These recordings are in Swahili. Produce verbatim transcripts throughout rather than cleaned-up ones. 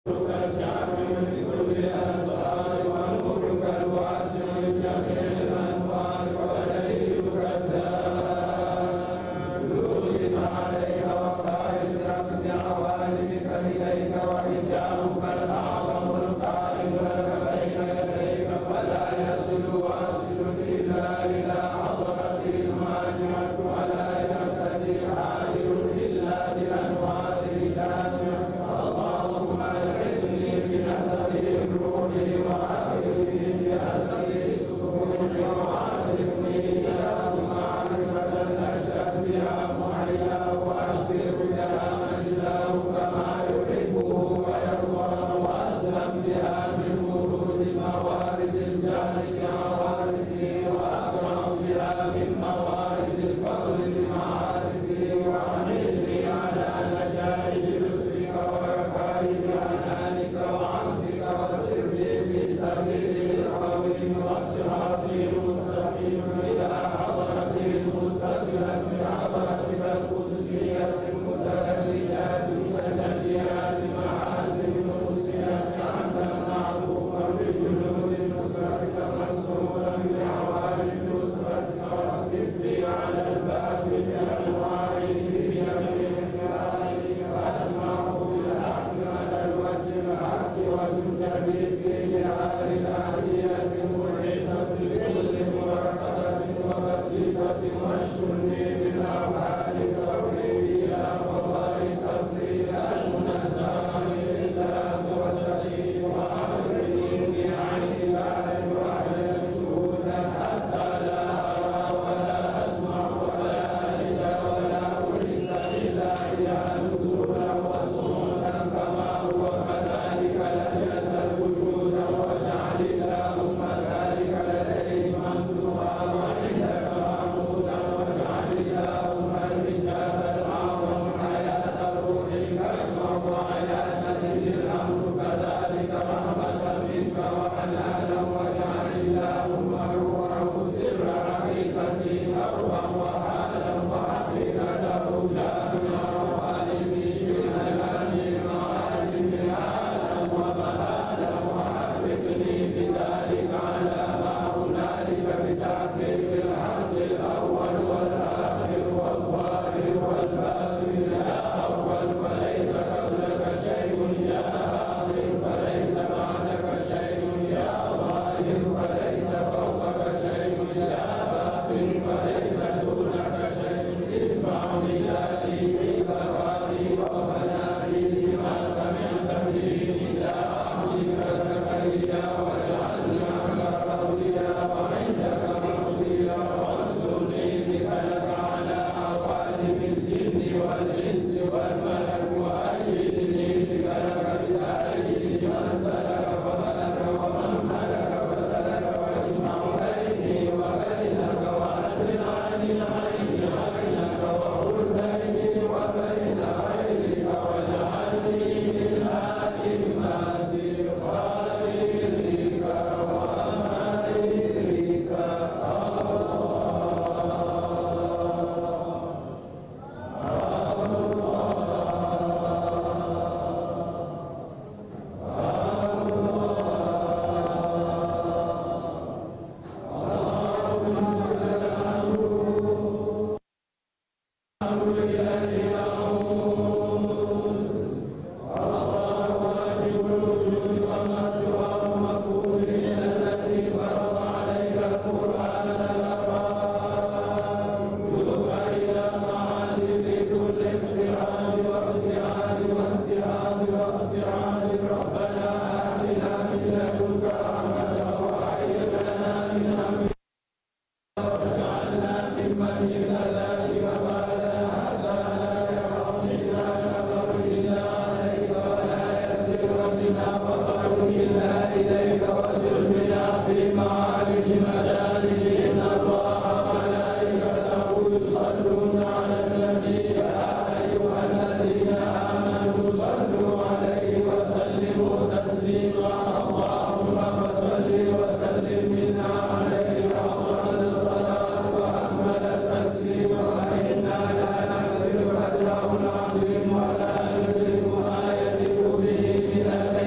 ولا يدرك ما يليق به من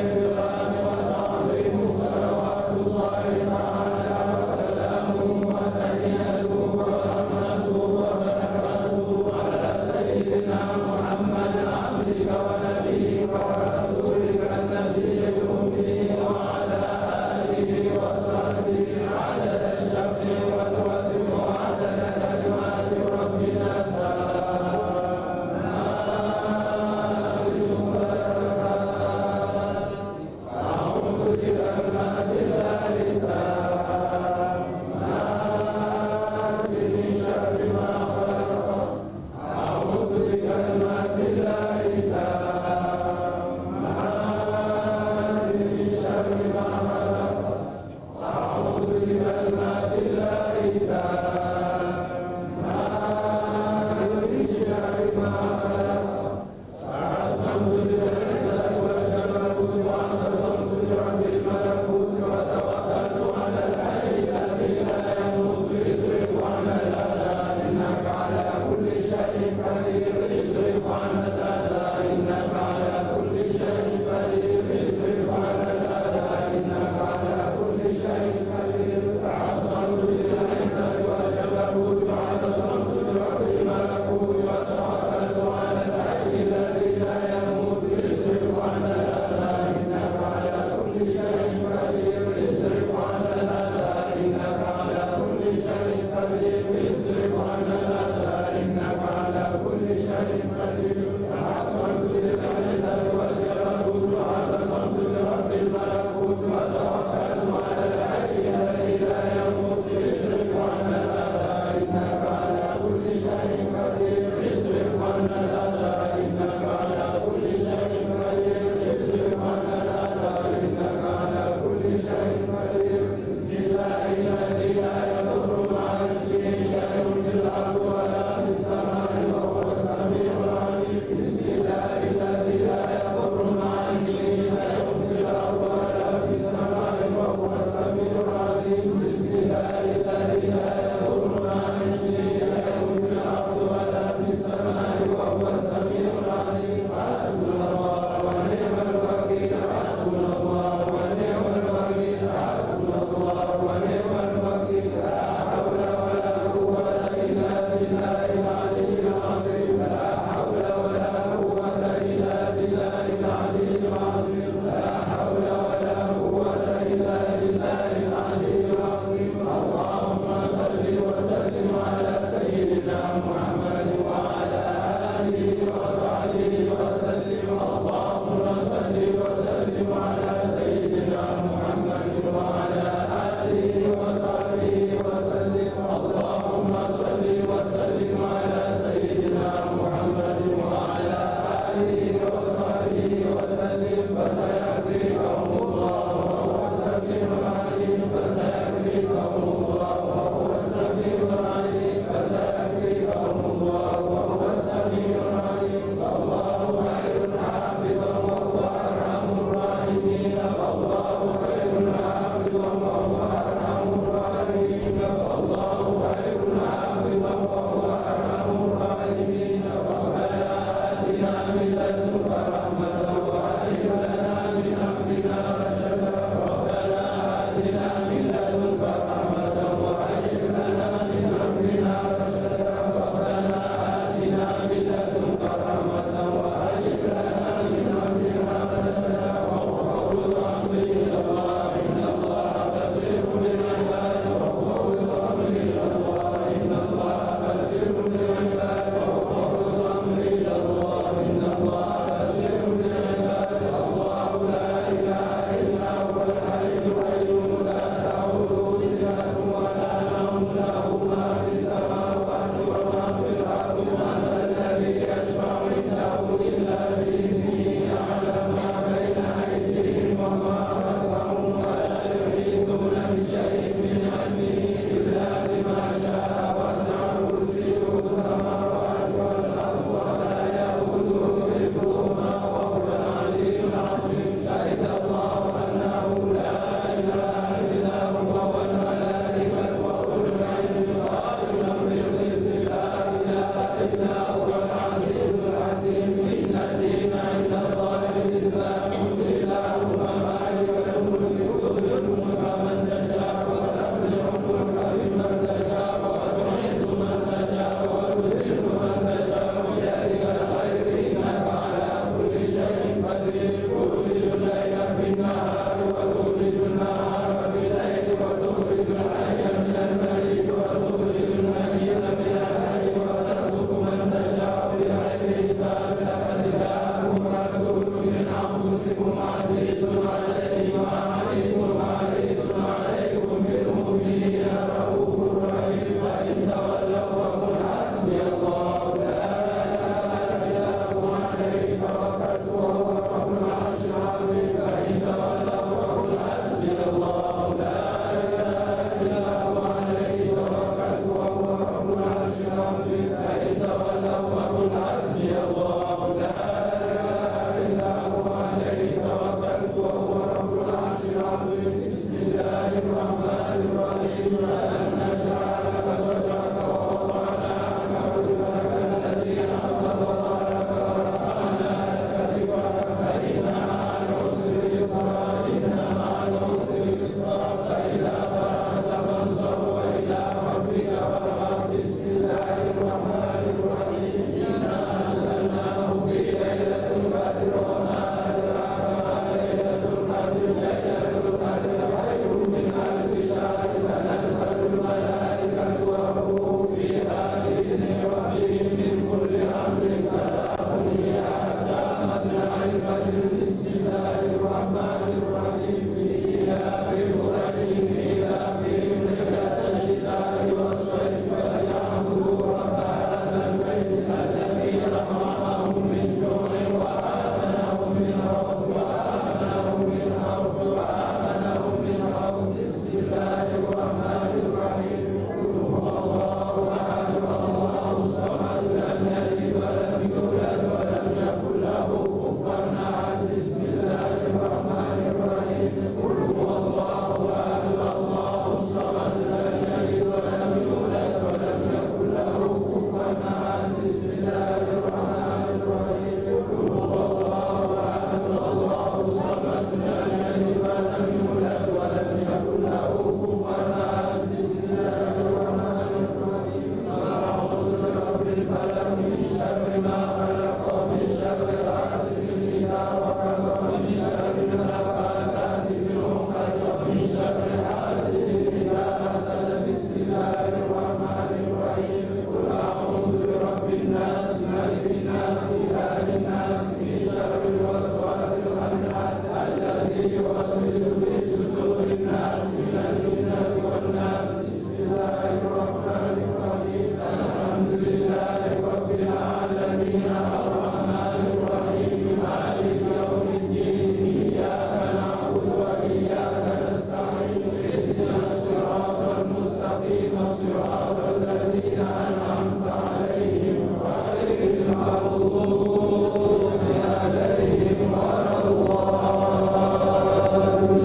Amen.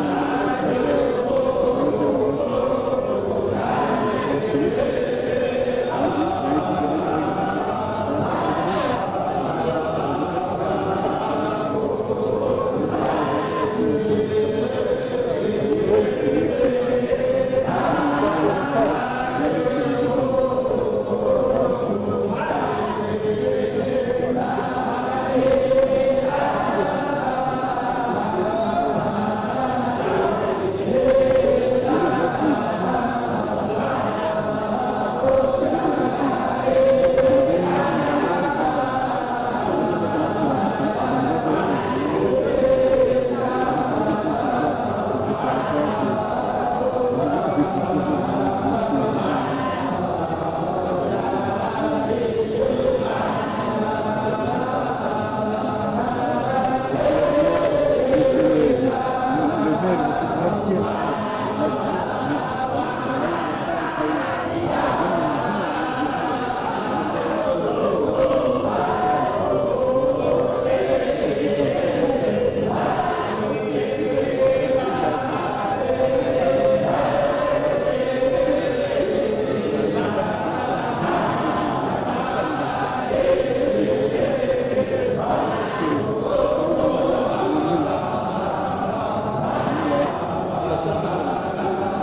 Merci.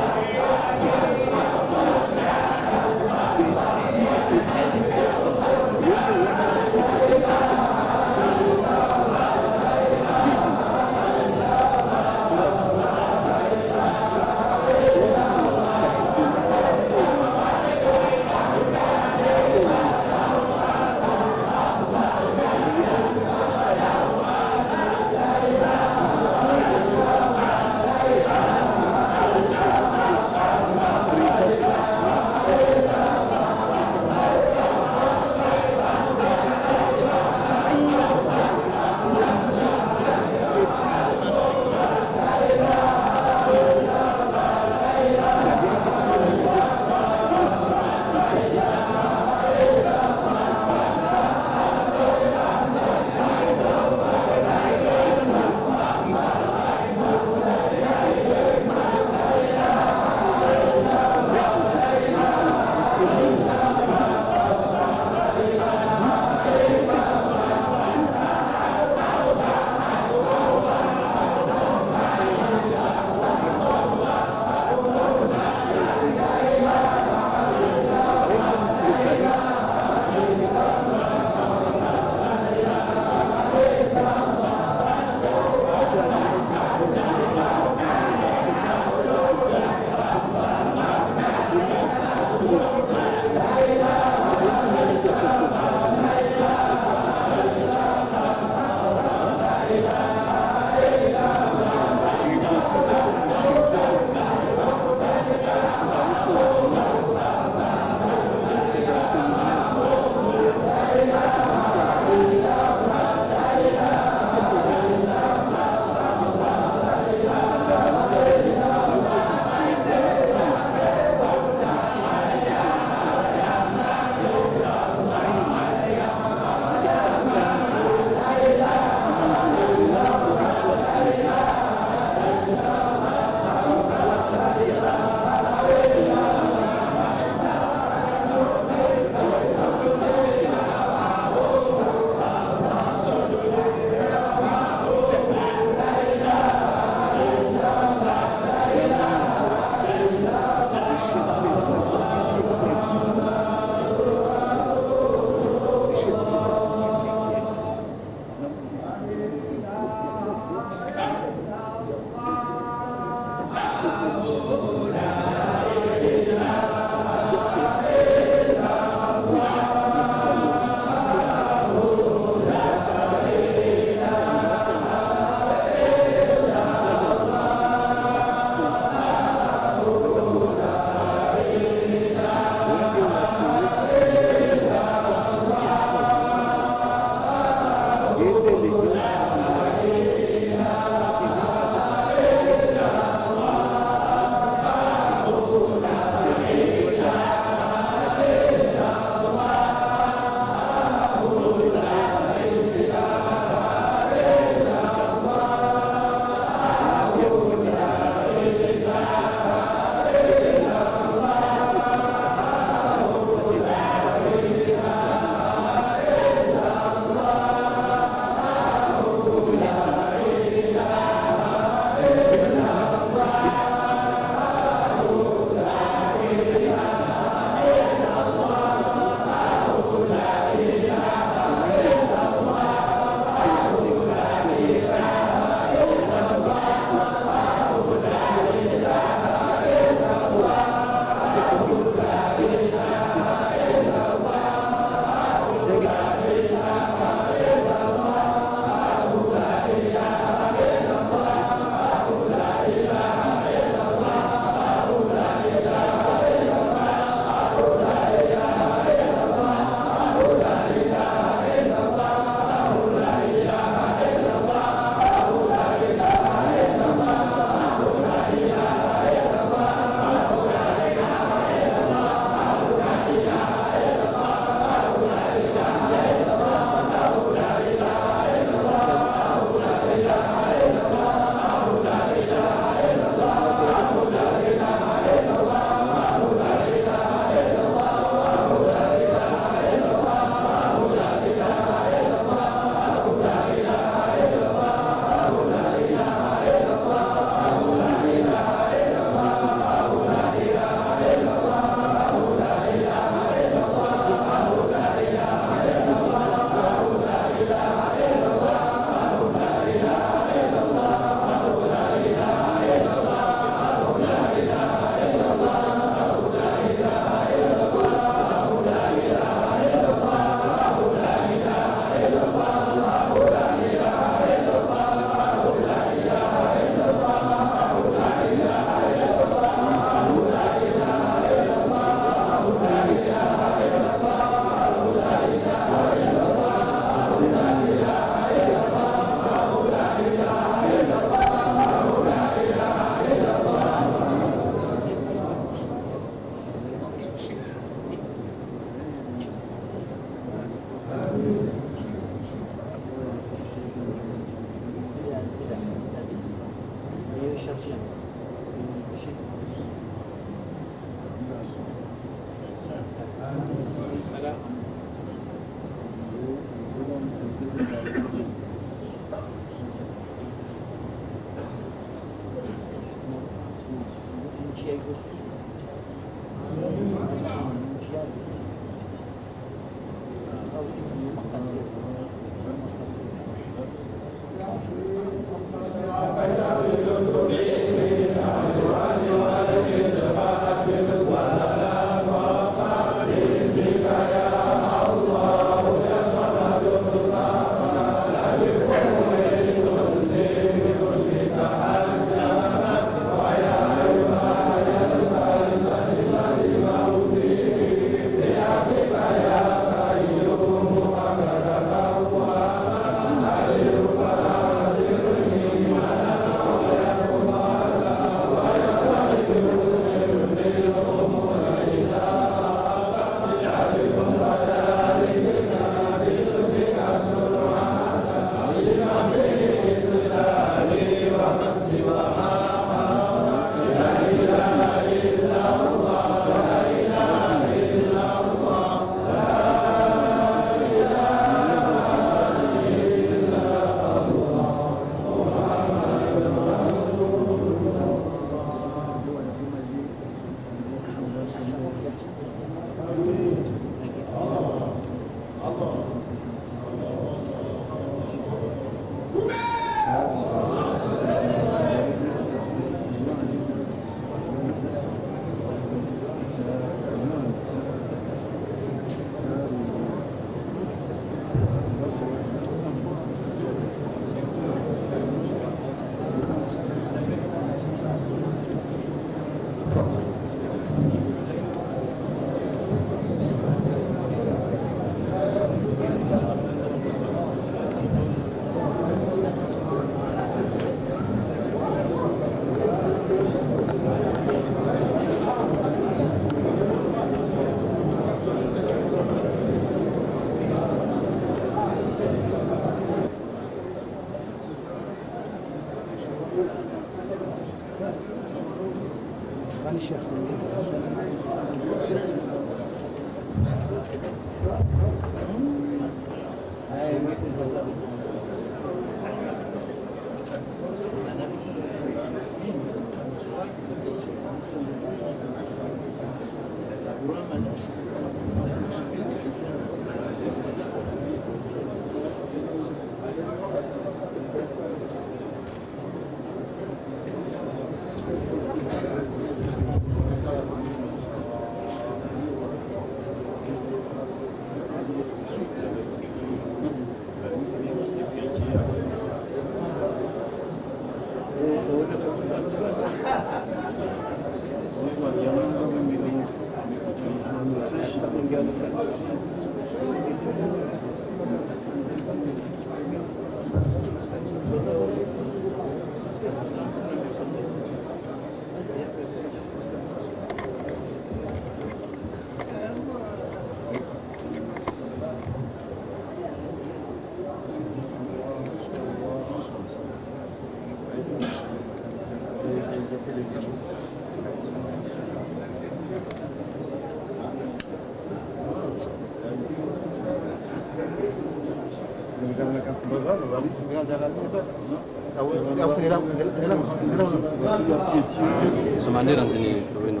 Semandiran sini, Roweno.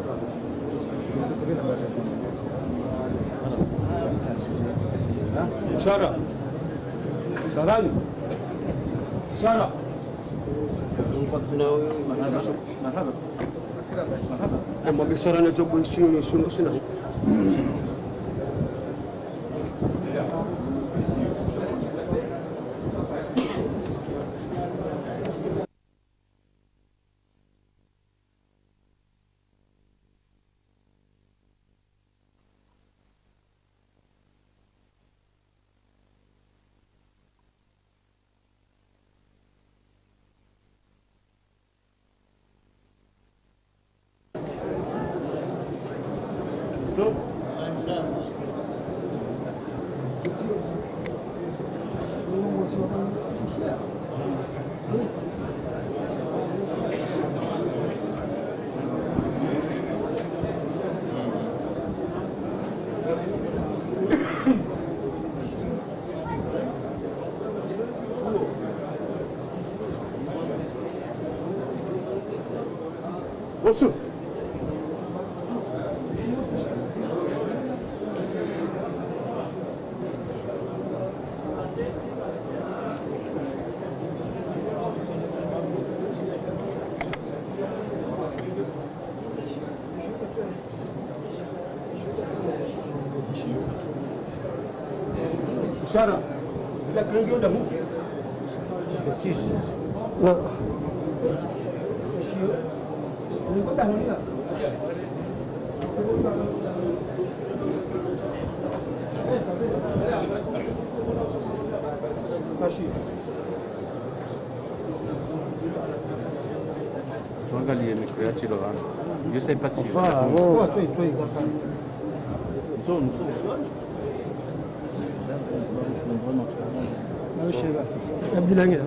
Sarah, Sarah, Sarah. مرحبا مرحبا اما بيصير انا جنب شنو شنو شنو Olsun. Sarah, la creo da mu. La. Tuangalie mikroyachi lovan. Io sei impazzito. Fa, oh, tu tu Sono, ما الشيء بقى ابدي لها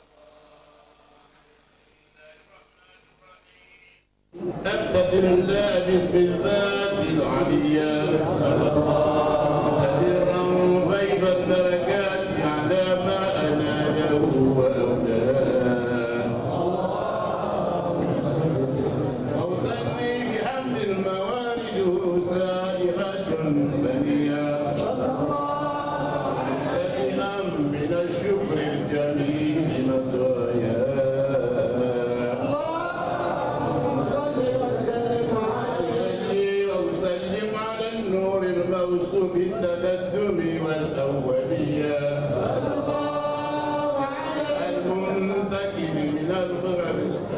أبدأ بالله باستلذاذ العليا مستمرا بين الدرجات على ما أناله وأولاه أوصلني بحمد الموارد سائغة بنيا دائما من الشكر الجميل مطايا الموصوف بالتقدم والأولية المنتقل من الغرب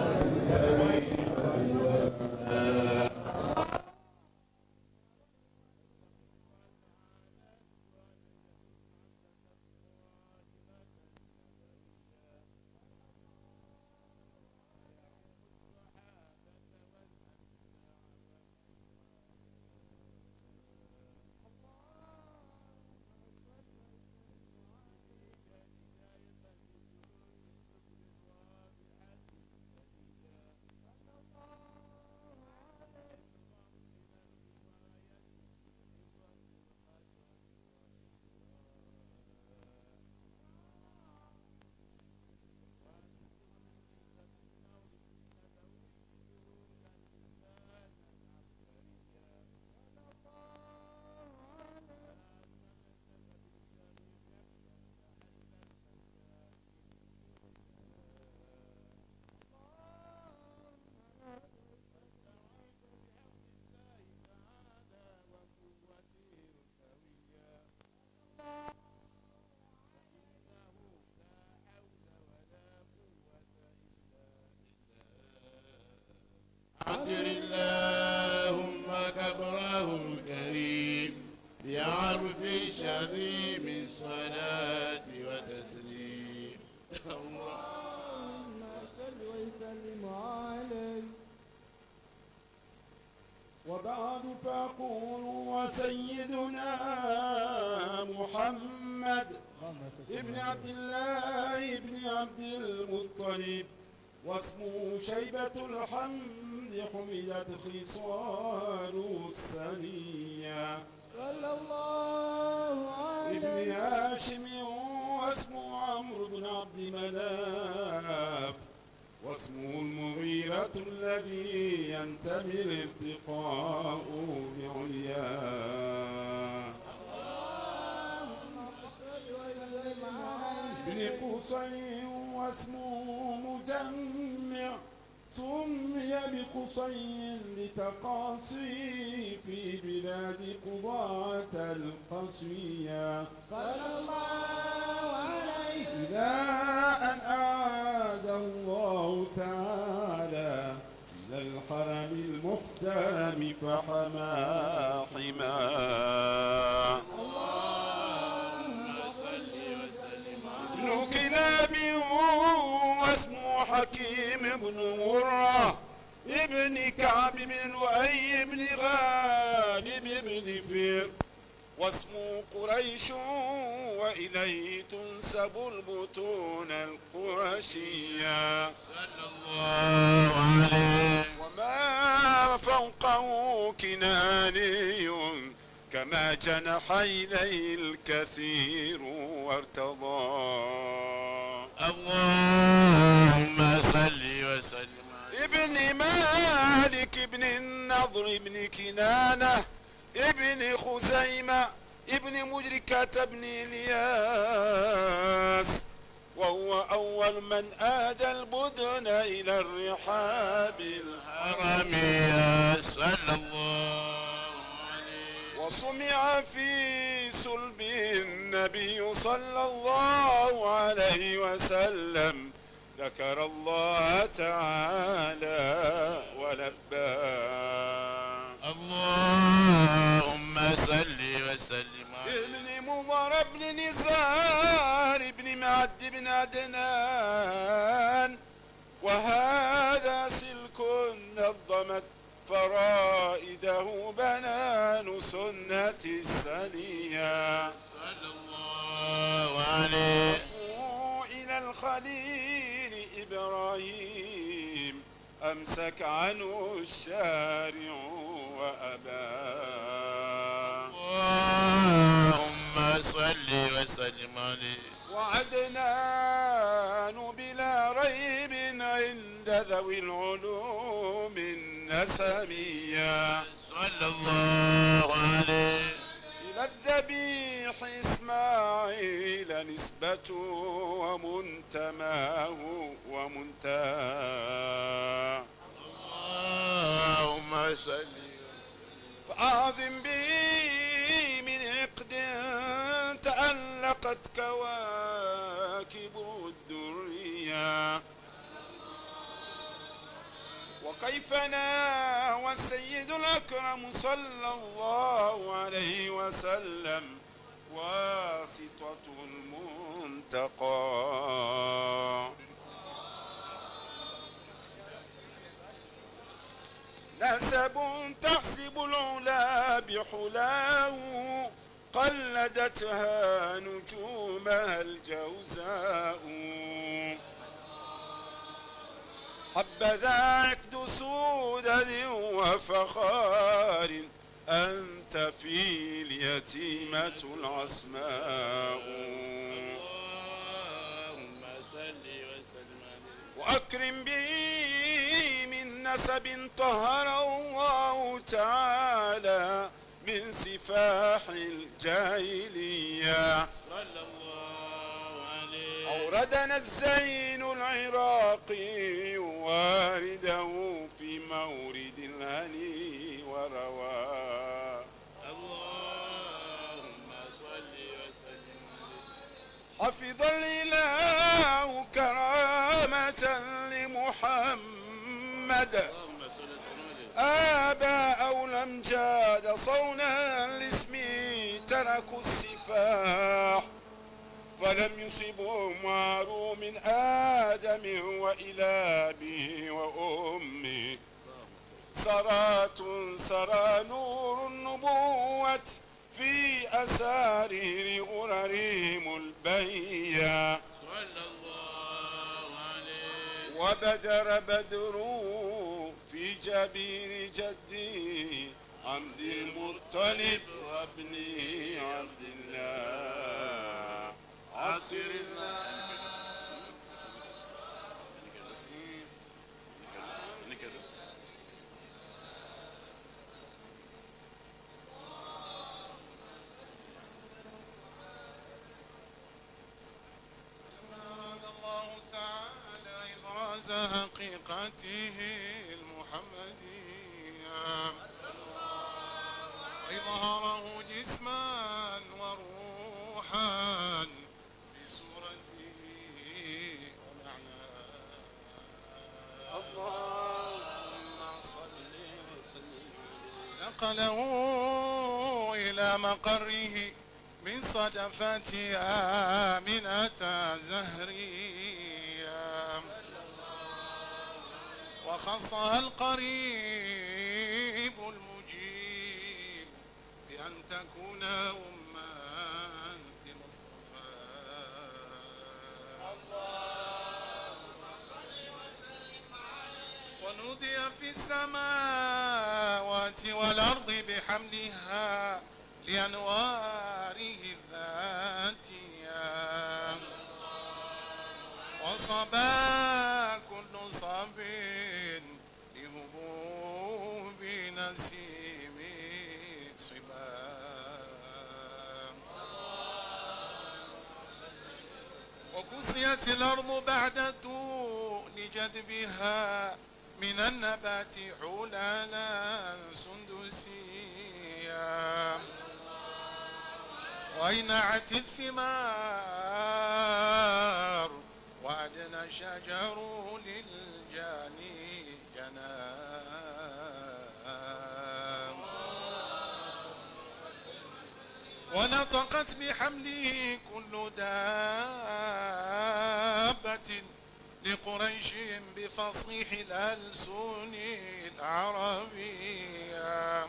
عبر اللهم كبره الكريم بعرف شديد من صلاة وتسليم اللهم صل وسلم عليه وبعد فأقول وسيدنا محمد ابن عبد الله ابن عبد المطلب واسمه شيبة الحمد حمدت خصال السنية صلى الله عليه ابن هاشم واسمه عمرو بن عبد مناف واسمه المغيرة الذي ينتمي الارتقاء بعلياه ابن قصي واسمه مجمع سمي بقصي لتقاصي في بلاد قضاة القصية صلى الله عليه إلى أن أعاد الله تعالى إلى الحرم المحترم فحمى حماه اللهم صل وسلم عليه ابن كلاب واسمه حكيم بن مرة ابن كعب بن لؤي بن غالب بن فير واسمه قريش وإليه تنسب البطون القرشية صلى الله عليه وما فوقه كناني كما جنح إليه الكثير وارتضاه اللهم صل وسلم عليه ابن مالك ابن النضر ابن كنانة ابن خزيمة ابن مدركة ابن الياس وهو أول من آدى البدن إلى الرحاب الحرمية صلى الله عليه وسمع في صلب النبي صلى الله عليه وسلم ذكر الله تعالى ولباه اللهم صل وسلم عليه ابن مضر بن نزار ابن معد بن عدنان وهذا سلك نظمت فرائده بنان سنة السنية صلى الله عليه إلى الخليل إبراهيم وامسك عنه الشارع وأبى. اللهم صل وسلم عليه. وعدنان بلا ريب عند ذوي العلوم النسمية صلى الله عليه. إلى الذبيح إسماعيل نسبته ومنتماه ومنتهى. اللهم صل فأعظم به من عقد تألقت كواكب الدرية. وكيف ناوى السيد الأكرم صلى الله عليه وسلم واسطة المنتقى. نسب تحسب العلا بحلاه قلدتها نجومها الجوزاء. حبذا عقد سودة وفخار أنت في اليتيمة العصماء. اللهم صل وسلم عليه. وأكرم به من نسب طهر الله تعالى من سفاح الجاهلية. صلى الله عليه. أوردنا الزين العراقي وارده في مورد الهني ورواه. اللهم صل وسلم عليه. حفظ الإله كرامة لمحمد اللهم صل وسلم عليه. آبى أو لم جاد صونا الاسم تركوا السفاح فلم يصبهم عار من آدم وإلى أبيه وأمه. سرات سرى نور النبوة في أسارير غررهم البيا. صلى الله عليه. وبدر بدر في جبين جدي عبد المطلب وابن عبد الله عطر الله. حقيقته المحمدية وإظهاره جسما وروحا بصورته ومعناه. اللهم صل وسلم. نقله إلى مقره من صدفة آمنة زهرية وخصها القريب المجيب بأن تكون أما لمصطفى. اللهم صل وسلم عليه. ونودي في السماوات والأرض بحملها لأنواره الذاتية. وصبا كل صب لهبوب نسيم صبا. وكسيت الأرض بعد طول جدبها من النبات حلالا سندسيا. وأينعت الثمار وأدنى الشجر للجاني جنام. ونطقت بحمله كل دابة لقريش بفصيح الألسن العربية.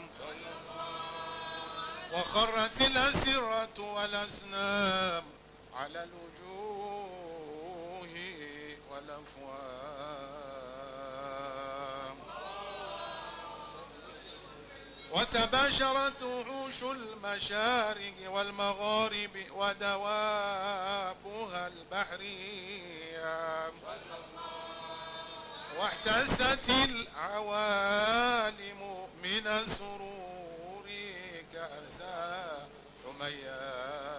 وخرت الأسرة والأسنام على الوجوه. والأفواه. وتباشرت وحوش المشارق والمغارب ودوابها البحرية، واحتست العوالم من السرور كأسا حميا.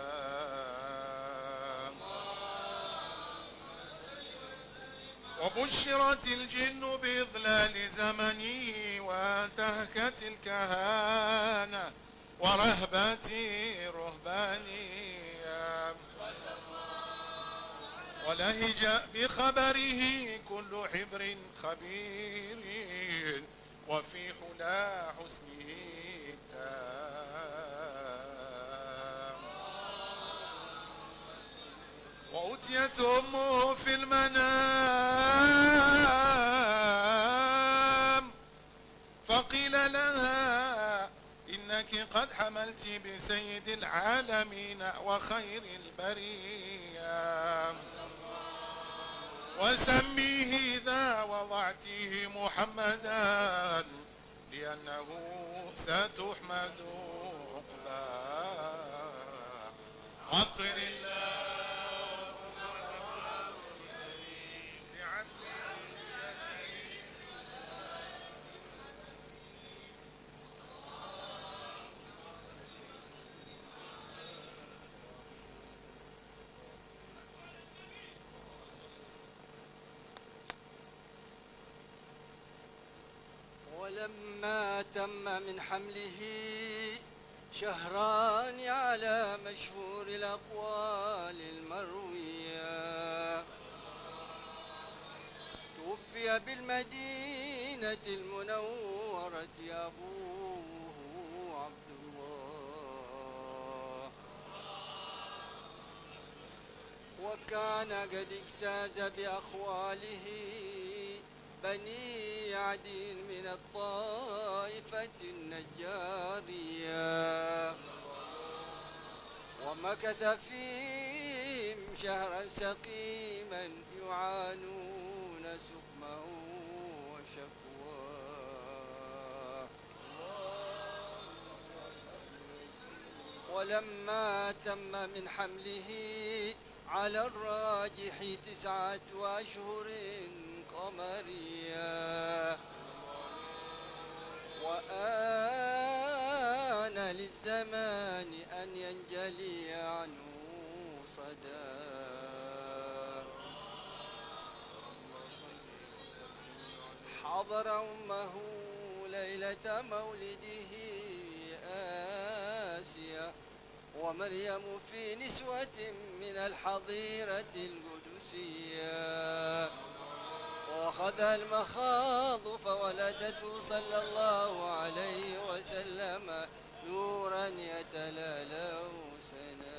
وبشرت الجن بإضلال زمني وانتهكت الكهانة ورهبة رهبانية، ولهج بخبره كل حبر خبير وفي حلا حسنه تام. وأتيت أمه في المنام فقيل لها إنك قد حملت بسيد العالمين وخير البرية، وسميه إذا وضعته محمدا لأنه ستحمد عقباه. عطر الله ولما تم من حمله شهران على مشهور الأقوال المروية، توفي بالمدينة المنورة أبوه عبد الله، وكان قد اجتاز بأخواله بني عدي من الطائفة النجارية، ومكث فيهم شهرا سقيما يعانون سقمه وشكواه. ولما تم من حمله على الراجح تسعة أشهر قمرية، وآن للزمان أن ينجلي عنه صدى. حضر أمه ليلة مولده آسيا ومريم في نسوة من الحظيرة القدسية، وأخذ المخاض فولدته صلى الله عليه وسلم نورا يتلالى سنا.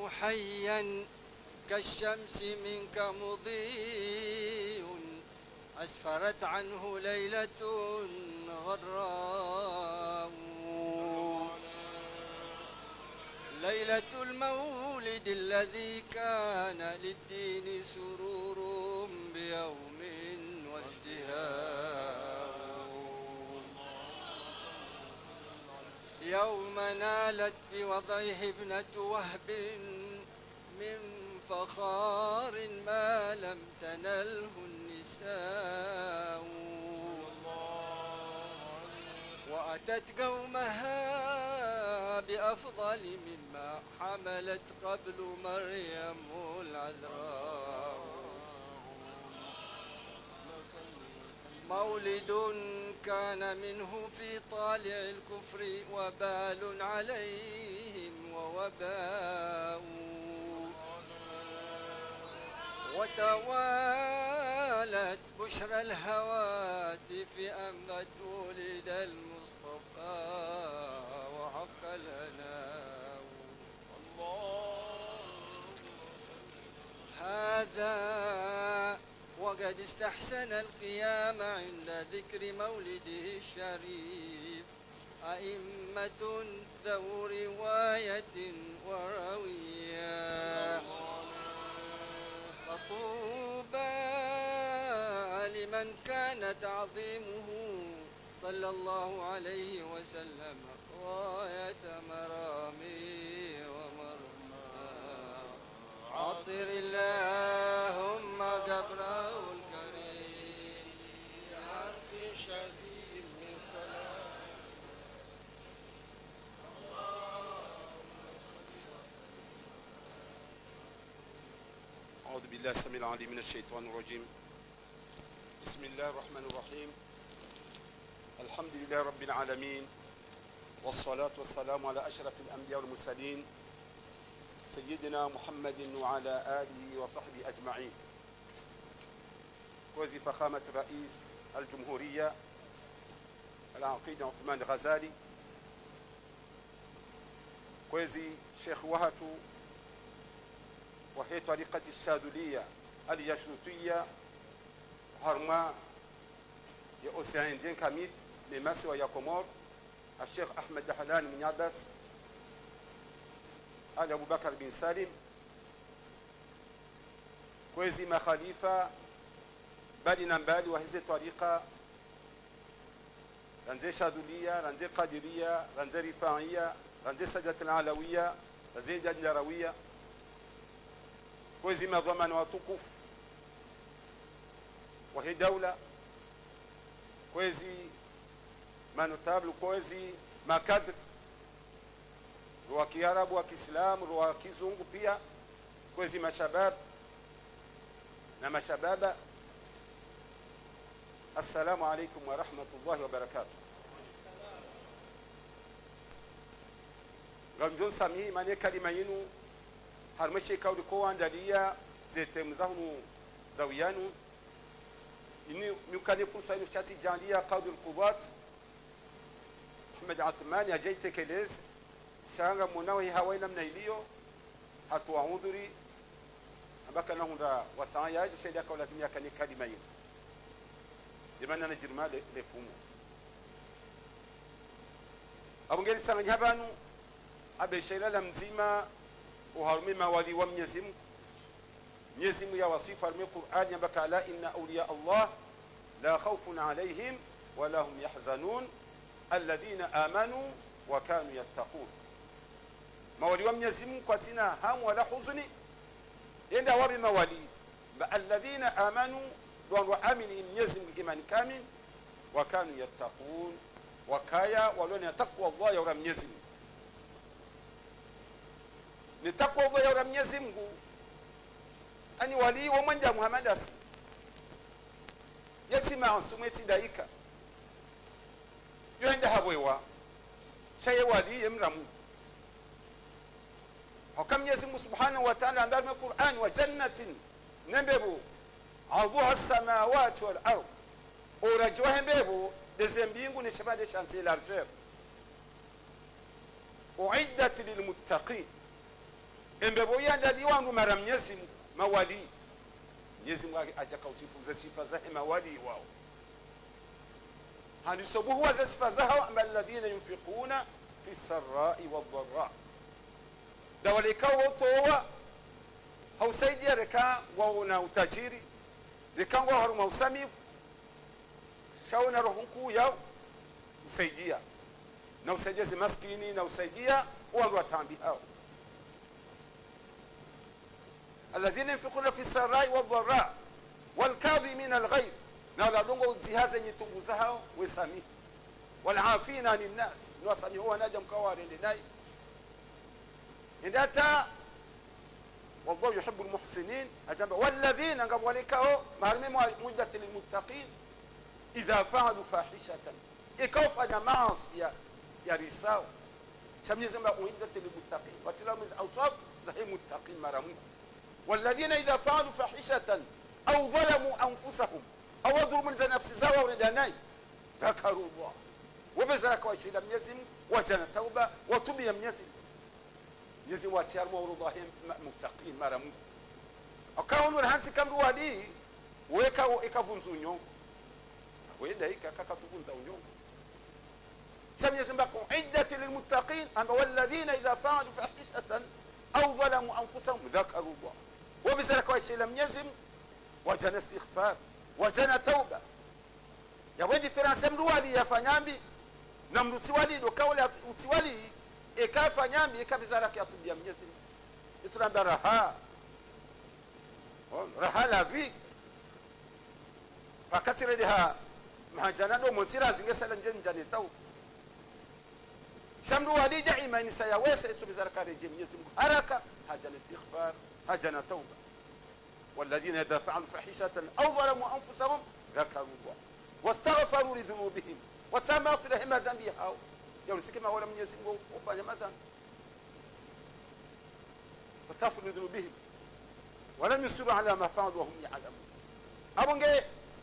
محيا كالشمس منك مضيء أسفرت عنه ليلة غراء ليلة المولد الذي كان للدين سرور بيوم وازدهاء يوم نالت بوضعه ابنة وهب من فخار ما لم تنله النساء وأتت قومها بأفضل مما حملت قبل مريم العذراء مولد كان منه في طالع الكفر وبال عليهم ووباء وتوالت بشرى الهواتف أن قد ولد المصطفى وحق لنا هذا وقد استحسن القيام عند ذكر مولده الشريف أئمة ذو رواية وروية فطوبى لمن كان تعظيمه صلى الله عليه وسلم غاية مرامي ومرمى عطر اللهم قبره الكريم بعرف شديد من سلام أعوذ بالله السميع العليم من الشيطان الرجيم بسم الله الرحمن الرحيم الحمد لله رب العالمين والصلاة والسلام على أشرف الأنبياء والمرسلين سيدنا محمد وعلى آله وصحبه أجمعين كوزي فخامة رئيس الجمهورية العقيد عثمان غزالي كوزي شيخ وهاتو وهي طريقة الشاذلية اليشروطية هرما يا أوسيان دين كاميد لمصر ويا كومور الشيخ أحمد دحلان من يابس آل أبو بكر بن سالم كوزي ما خليفة بالي نمبالي وهي طريقة رنزي شاذلية رنزي قادرية رنزي رفاعية رنزي سجدة العلوية رنزي جنجروية كوزي ما ضمن وتقف وهي دولة كوزي ما نتابل كوزي ما كادر روا كيارب وكيسلام روا كيزونغ بيا كوزي ما شباب نما شباب السلام عليكم ورحمة الله وبركاته غمجون سامي ماني كلمة ينو harmashi kawri kowa ndaliya zete mzahunu zawiyanu ini mukane fursa inu shati jaliya qadul qudat Ahmed Athman ya jaite kelez shanga munawi hawaina mnailio hatu waudhuri ambaka na hunda wasaya yaje sheda kwa lazima yakani kalima hiyo dimana na jirma le fumu abungeli sanga habanu abe shela la mzima وهرمي موالي ومنيزم نيزم يا وصيف هرمي القرآن يبكى لا إن أولياء الله لا خوف عليهم ولا هم يحزنون الذين آمنوا وكانوا يتقون موالي ومنيزم قتنا هم ولا حزن إن وابي موالي الذين آمنوا دون وآمن نيزم إيمان كامل وكانوا يتقون وكايا ولن يتقوى الله يورم نيزم ni takwa ya Mwenyezi Mungu ani wali wa mwanja Muhammad asi yesi maasume sidaika yoenda habwewa chaye wali yemramu hakam Mwenyezi Mungu Subhanahu wa Ta'ala ndani ya Qur'an wa jannatin nembebu adhuha as-samawati wal ard urajwa hembebu dezembingu ni shabade chantier largeur uiddat lil muttaqin embebo yandali wangu mara Mwenyezi Mungu mawali Mwenyezi Mungu ajaka usifuze sifa za mawali wao hani sabuhu wa sifa zao alladhina yunfiquna fi sarra'i wadh-dharra dawalika wotowa hausaidia reka wao na utajiri reka wao haruma usamifu shauna roho kuu yao usaidia na usaidia maskini na usaidia wao watambi hao alladhina yunfiquna fi sarra'i wadh-dharra wal-kadhimina al-ghayz na ladongo zihaze nyitungu zao wesami walafina anin nas no sami huwa naja mkawa rende naye indata wallahu yuhibbu almuhsinin ajamba walladhina ngabwalikao marmimu mujdatil muttaqin idha fa'alu fahishatan ikawfanya maasi ya ya risao chamnyeze mba mujdatil muttaqin watilamu awsaf zahim muttaqin maramu walladhina idha fa'alu fahishatan aw zalamu anfusahum au dhulumu za nafsi zao wanadanai zakaru Allah wabezaraka washida Mwenyezi Mungu wajana tauba watubi ya Mwenyezi Mwenyezi Mungu atiarmu urudahim muttaqin mara Mungu akaonu hansi kamru wali weka ikavunza unyongo wenda ikaka tuvunza unyongo cha Mwenyezi Mungu iddati lilmuttaqin amba walladhina idha fa'alu fahishatan aw dhalamu anfusahum dhakaru Allah wabezaraka washida Mwenyezi Mungu wajana istighfar wajana tauba ya wedi diferansi mruwali yafanyambi na mrusiwali do kaula usiwali ekafanyambi ekabizara kia tubia Mwenyezi Mungu ituramba raha on raha la vie fakati redeha mahajana do motira zingesala njenjane tau shamru wali daima ni sayawesa isubizara kareje Mwenyezi Mungu haraka haja istighfar haja tauba والذين إذا فعلوا فاحشة أو ظلموا أنفسهم ذكروا الله واستغفروا لذنوبهم وتمغفر لهم ذنبها يوم سكما ولم يزنوا وفعل ماذا واستغفروا لذنوبهم ولم يصروا على ما فعلوا وهم يعلمون أبونجي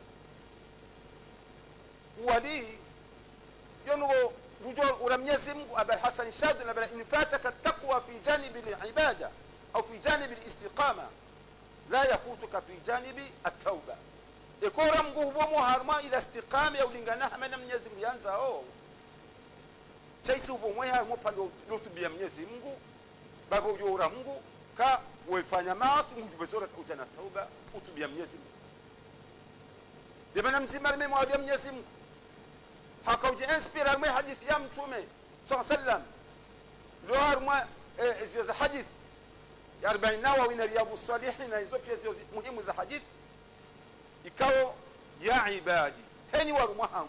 ولي ينو رجوع ولم يزم أبا الحسن الشاذلي إن فاتك التقوى في جانب العبادة أو في جانب الاستقامة لا يفوتك في جانب التوبة ikora mgubu muharma ila istiqama ya ulingana hamana Mwenyezi Mungu yanza oh chaisi ubomwe harmo palo lutubia Mwenyezi Mungu babo yora Mungu ka wefanya maasi Mungu bezora kujana tauba utubia Mwenyezi Mungu debana mzima memo wa Mwenyezi Mungu haka uje inspire mwe hadithi ya mtume sallallahu alayhi wasallam lo harma hizo za hadith ya arobaini Nawawi na Riyadhus Salihin na hizo pia muhimu za hadithi ikao ya ibadi henyi warumahangu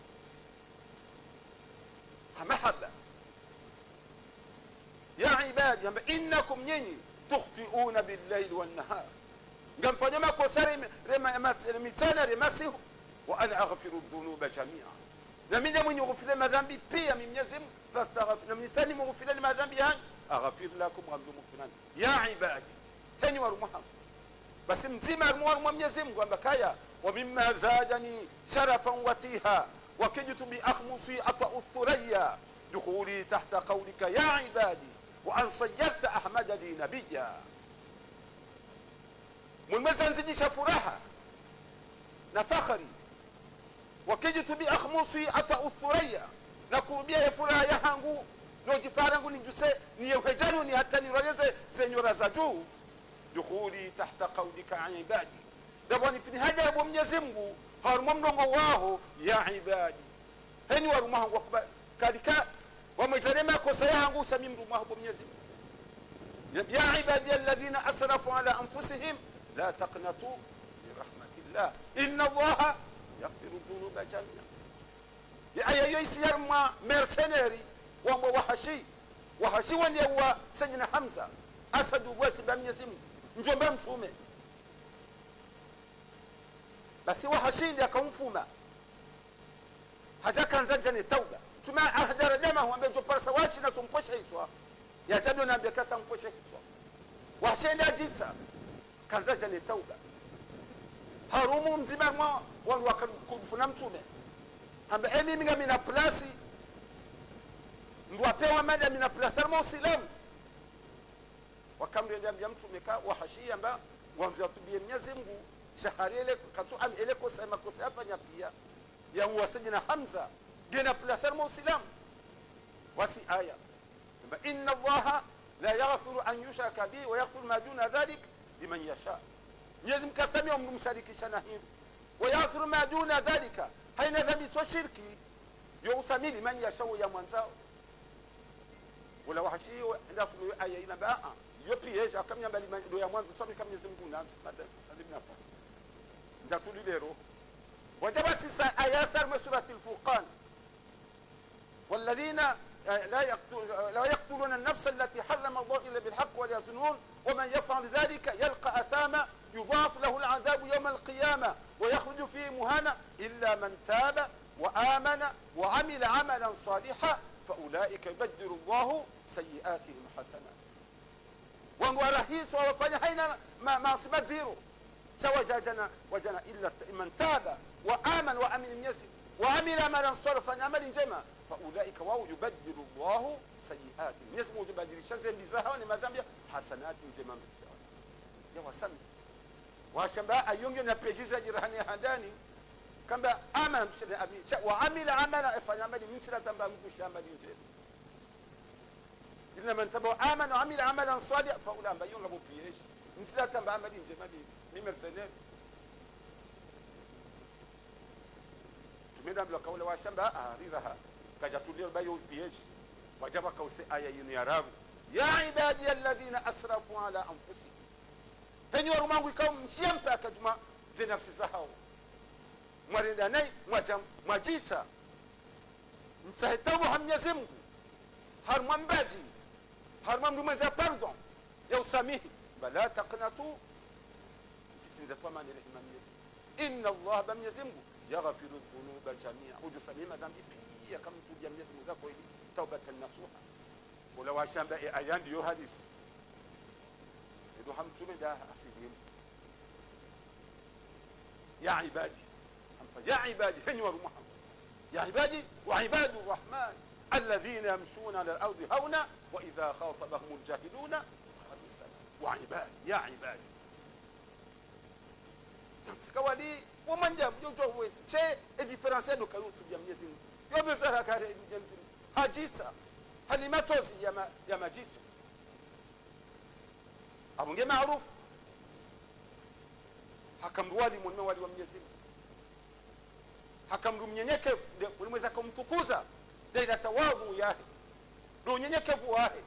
hamahaba ya ibadi amba innakum nyinyi tukhti'una bil-layli wan-nahar ngamfanya makosa rema mitana remasihu wa ana aghfiru dhunuba jami'a na mimi mwenye kughfira madhambi pia mimi Mwenyezi Mungu fastaghfir na mimi mghfira madhambi yani aghfir lakum wa amzumukunan ya ibadi henyi warumahangu basi mzima armuwa Mwenyezi Mungu amba kaya wa mimma zadani sharafan watiha wa kijitu bi akhmusi ata'u thuraya dukhuli tahta qawlika ya ibadi wa an sayyarta ahmada li nabiyya mulmazanzidisha furaha na fakhari wa kijitu bi akhmusi ata'u thuraya na kurubia ya furaha yangu no jifarangu ni juse ni yehejanu ni hata nireleze senyora za juu dukhuli tahta qawlika an ibadi dabani fi haja ya Mwenyezi Mungu harumwa mdongo wao ya ibadi henyi warumahangu wakubali kadika wamejana makosa yangu shamim rumahangu Mwenyezi Mungu ya ibadi alladhina asrafu ala anfusihim la taqnatu min rahmatillah inna Allaha yaghfiru dhunuba jami'a ya ayo isiyarma mercenary wa wahashi wahashi wani wa Sayyidina Hamza asadu wasi ba Mwenyezi Mungu njombe mtume basi wahashindi akamfuma hata kanza ni tauba tuma ahdara jamaa huambia tupasa wachi na tumposha hiswa ya jado na ambia kasa mposha hiswa washindi ajisa kanza ni tauba harumu mzima mwa wanu wakufuna mtume amba emi minga mina plasi ndo apewa mada mina plasi almo silamu wakamrenda mja mtu meka wahashia amba wanzu atubie Mwenyezi Mungu shahari ile katu am ile kosa makosa afanya pia ya uwasijina Hamza gena plasar muslim wasi aya amba inna Allah la yaghfiru an yushraka bihi wa yaghfiru ma duna dhalik liman yasha. Mwenyezi Mungu kasamia mnumsharikisha na hili wa yaghfiru ma duna dhalika haina dhambi so shirki yo usamili man yasha ya mwanzao wala wahashi ndio sulu aya ina baa yo pia akamnya mbali ndo ya mwanzo tusome kama Mwenyezi Mungu naanza madam adibnafa njatuli lero wajaba sisa ayasar min surati al-furqan والذين لا يقتلون لا يقتلون النفس التي حرم الله الا بالحق ولا يزنون ومن يفعل ذلك يلقى اثاما يضاف له العذاب يوم القيامه ويخرج فيه مهانا الا من تاب وامن وعمل عملا صالحا فاولئك يبدل الله سيئاتهم حسنات. وانغوا رئيس وفanya haina maasibat zero sawa jana wajana illa man taba wa amana wa amila Mwenyezi wa amila amalan salihan fanya amali njema faulaika wao yubaddilu Allah sayiati Mwenyezi Mungu yubadilisha dhambi zao ni madhambi hasanati njema ya wasami washamba ayunge na prejiza jirani handani kamba amana mshale abi wa amila amala afanya amali min sila tamba mkushamba njema illa man taba wa amana wa amila amalan salihan faulaika bayunga bupiyesh min sila tamba amali njema ni mercenaire tumenda bila kaula wa shamba ariraha kajatulia bayo ph wajaba kause aya yinu ya rabu ya ibadi alladhina asrafu ala anfusihim henyi warumangu ikaw mshempa akajuma ze nafsi zao mwarinda nai mwajam mwajita msahitabu Mwenyezi Mungu harmambaji harmamdu mwenza pardon ya usamihi bala taqnatu تنزتوا من الإمام يزيد إن الله بم يزمه يغفر الذنوب جميعا وجسمي ما دام بيا كم تودي يم يزمه زكوا إلي توبة النصوحة ولو عشان بقى أيام ديو هذيس يدو هم شو من ده أسيبين يا عبادي يا عبادي هني ورمحهم يا عبادي وعباد الرحمن الذين يمشون على الأرض هونا وإذا خاطبهم الجاهلون قالوا سلام وعبادي يا عبادي sikawali womanja mjonjo wese che e difference no kayo tu ya Mwenyezi Mungu yo bezara kare Mwenyezi Mungu hajita halimatozi ya ma, ya majitu abunge maarufu hakamruwali mwanao wali wa Mwenyezi Mungu hakamru mnyenyekevu ulimweza kumtukuza ndio tawadhu yake ndio unyenyekevu wake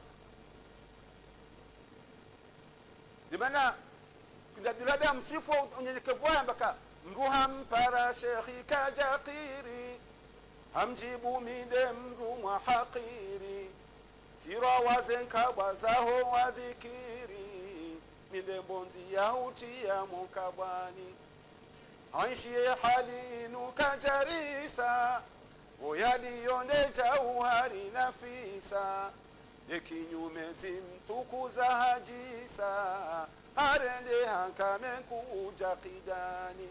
dimana Abdullah msifu unyenyekevu wake mpaka mruha mpara shekhi kajaqiri hamjibu mide mru mahaqiri sira wazenka wazaho wadhikiri mide bonzi ya uti ya mukabani aishi halinu kajarisa oyali yonde jauhari nafisa yekinyume zimtukuza hajisa arende hankame kuja qidani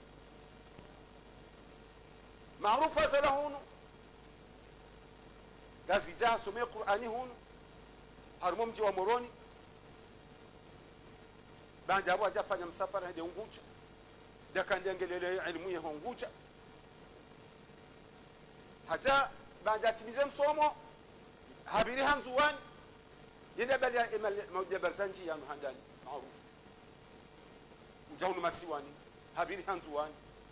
maarufa salahunu gazi jaso me qur'ani hun harmo mji wa Moroni banja abo ajafanya msafara ndio Unguja dakandengelele elimu ya Unguja haja banja timize msomo habiri hanzuwani yende bali ya mauja barzanji ya handani معروف وجاون مسيواني هابين هانزواني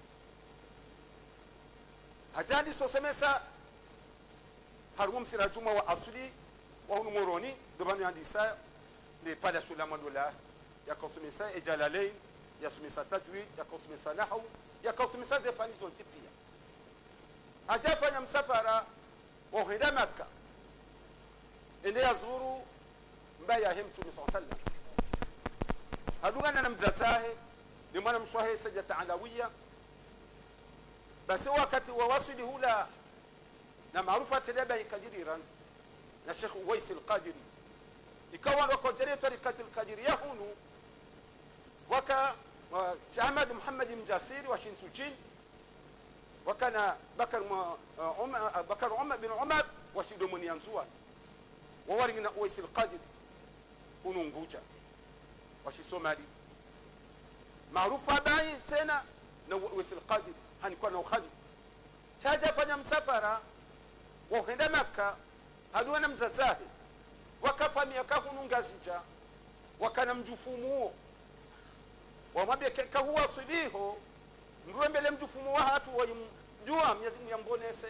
هجاني سوسمسا هرموم سراجوما واصلي وهو موروني دبان عندي سا لي بالا سلام دولا يا كوسمسا اجلالين يا سمسا تجويد يا كوسمسا نحو يا كوسمسا زفاني زونتيبيا اجافanya msafara wa kwenda Makka ende yazuru mbaya him Mtume sallallahu alayhi wasallam hadugana na mzatahe ni mwana mswahe sajata alawiyya basi wakati wa wasili hula na maarufu atalaba ikadiri ranz na Sheikh Uwais al-Qadiri ikawa wako jari tarikati al-Qadiri yahunu waka Ahmad Muhammad Mjasiri wa Shinsuchin wakana Bakar Umar Bakar Umar bin Umar wa Shidomuni Yanzuwa wa waringina Uwais al-Qadiri ununguja washisomali maarufu abai tena na wesil qadir hanikuwa na ukhadi chaja fanya msafara waenda Makka haduwa na mzazahi wakafa miaka hunungazija wakana mjufumuo wamwambia keka huwa suliho mruwe mbele mjufumu wa hatu wajua Mwenyezi Mungu yambonese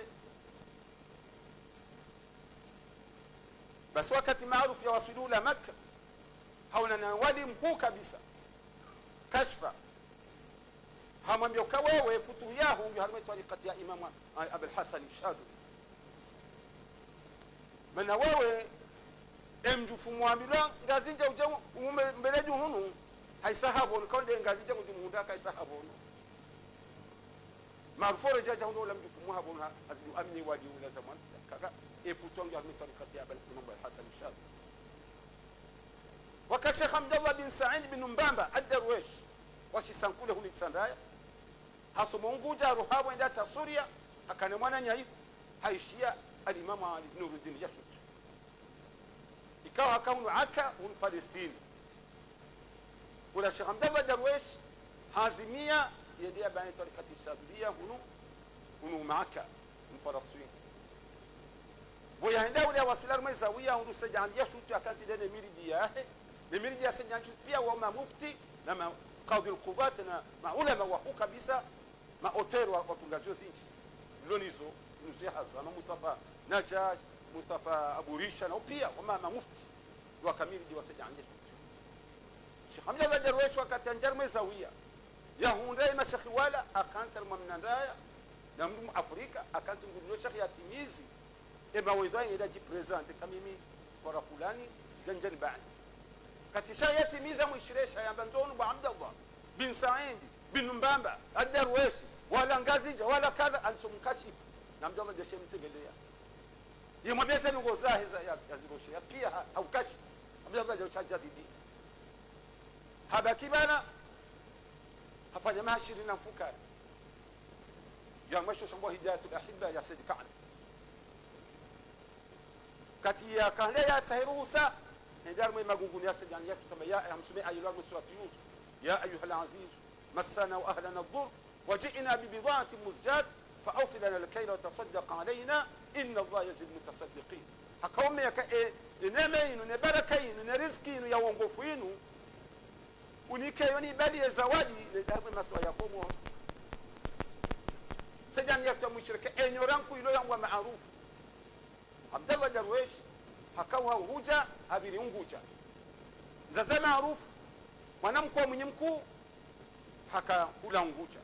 basi wakati maarufu ya wasulihu la Makka hauna na wali mkuu kabisa kashfa hamwambia ukawewe futu yahu ndio harume tarikati ya Imam Abul Hasan Shadhili mana wewe emjufumu ambilwa ngazinja uja mbeleju hunu haisahabu konde ngazinja kujumunda kaisahabu marfore jaja hundo la mjufumu habu azidu amni wadi ula zaman kaka efutongi harume tarikati ya Imam Abul Hasan Shadhili wakati Hamdallah bin Sa'id bin Mbamba ad-Darwish washisankule huni sandaya hasomunguja ruhabu enda tasuria akane mwana nyai haishia al-Imam Ali Nuruddin Yashut ikawa kaunu aka un Palestine wala Sheikh Hamdallah Darwish hazimia yedia bani tarikati Shadhiliya hunu hunu maaka un Palestine boyaenda ule wasilar mazawiya hunu sajan Yashut akanti dene miridi yahe miridi ya sajan pia wa ma mufti na ma qadhi al-qudat na ma ulama wa kabisa ma hotel wa watungazio zinji lonizo nusihazo ama Mustafa Najash Mustafa Abu Risha na pia wama ma mufti wa kamili di wasaja anje Sheikh Hamdallah Darwish wakati anjar mazawiya ya hundai mashekhi wala akansa mamnandaya na mdu Afrika akansa mdu Sheikh yatimizi ema waidha ida ji present kamimi kwa fulani sijanjani baadi katisha yatimiza mwishiresha ya mbantonu ba Abdallah bin Sa'id bin Mbamba ad-Darwish wala ngazija wala kadha ansumkashifu na Abdallah jashe mtegelea yemwambia ngo zahi za yaziroshia pia au kashi Abdallah jashe jadidi habaki bana hafanya mahashiri na fukara ya mwisho shambwa hidayatul ahibba ya Said Ka'b kati ya kale ya tahirusa ndar mwe magunguni ya Said ya tutamba ya hamsumi ayular surati Yusuf ya ayuhal aziz مسنا واهلنا الضر وجئنا ببضاعه مزجات فاوفي لنا الكيل وتصدق علينا ان الله يجزي المتصدقين حكوم يك نمين نبركين نرزقين يا وongofuinu unikeyoni bali ya zawadi ndarwe maswa ya komo sajani ya mushrika enyoranku ilo yangu maarufu Abdallah Darwish hakawa huja abiri unguja zaza maarufu mwanamko mwenye mkuu haka ula nguja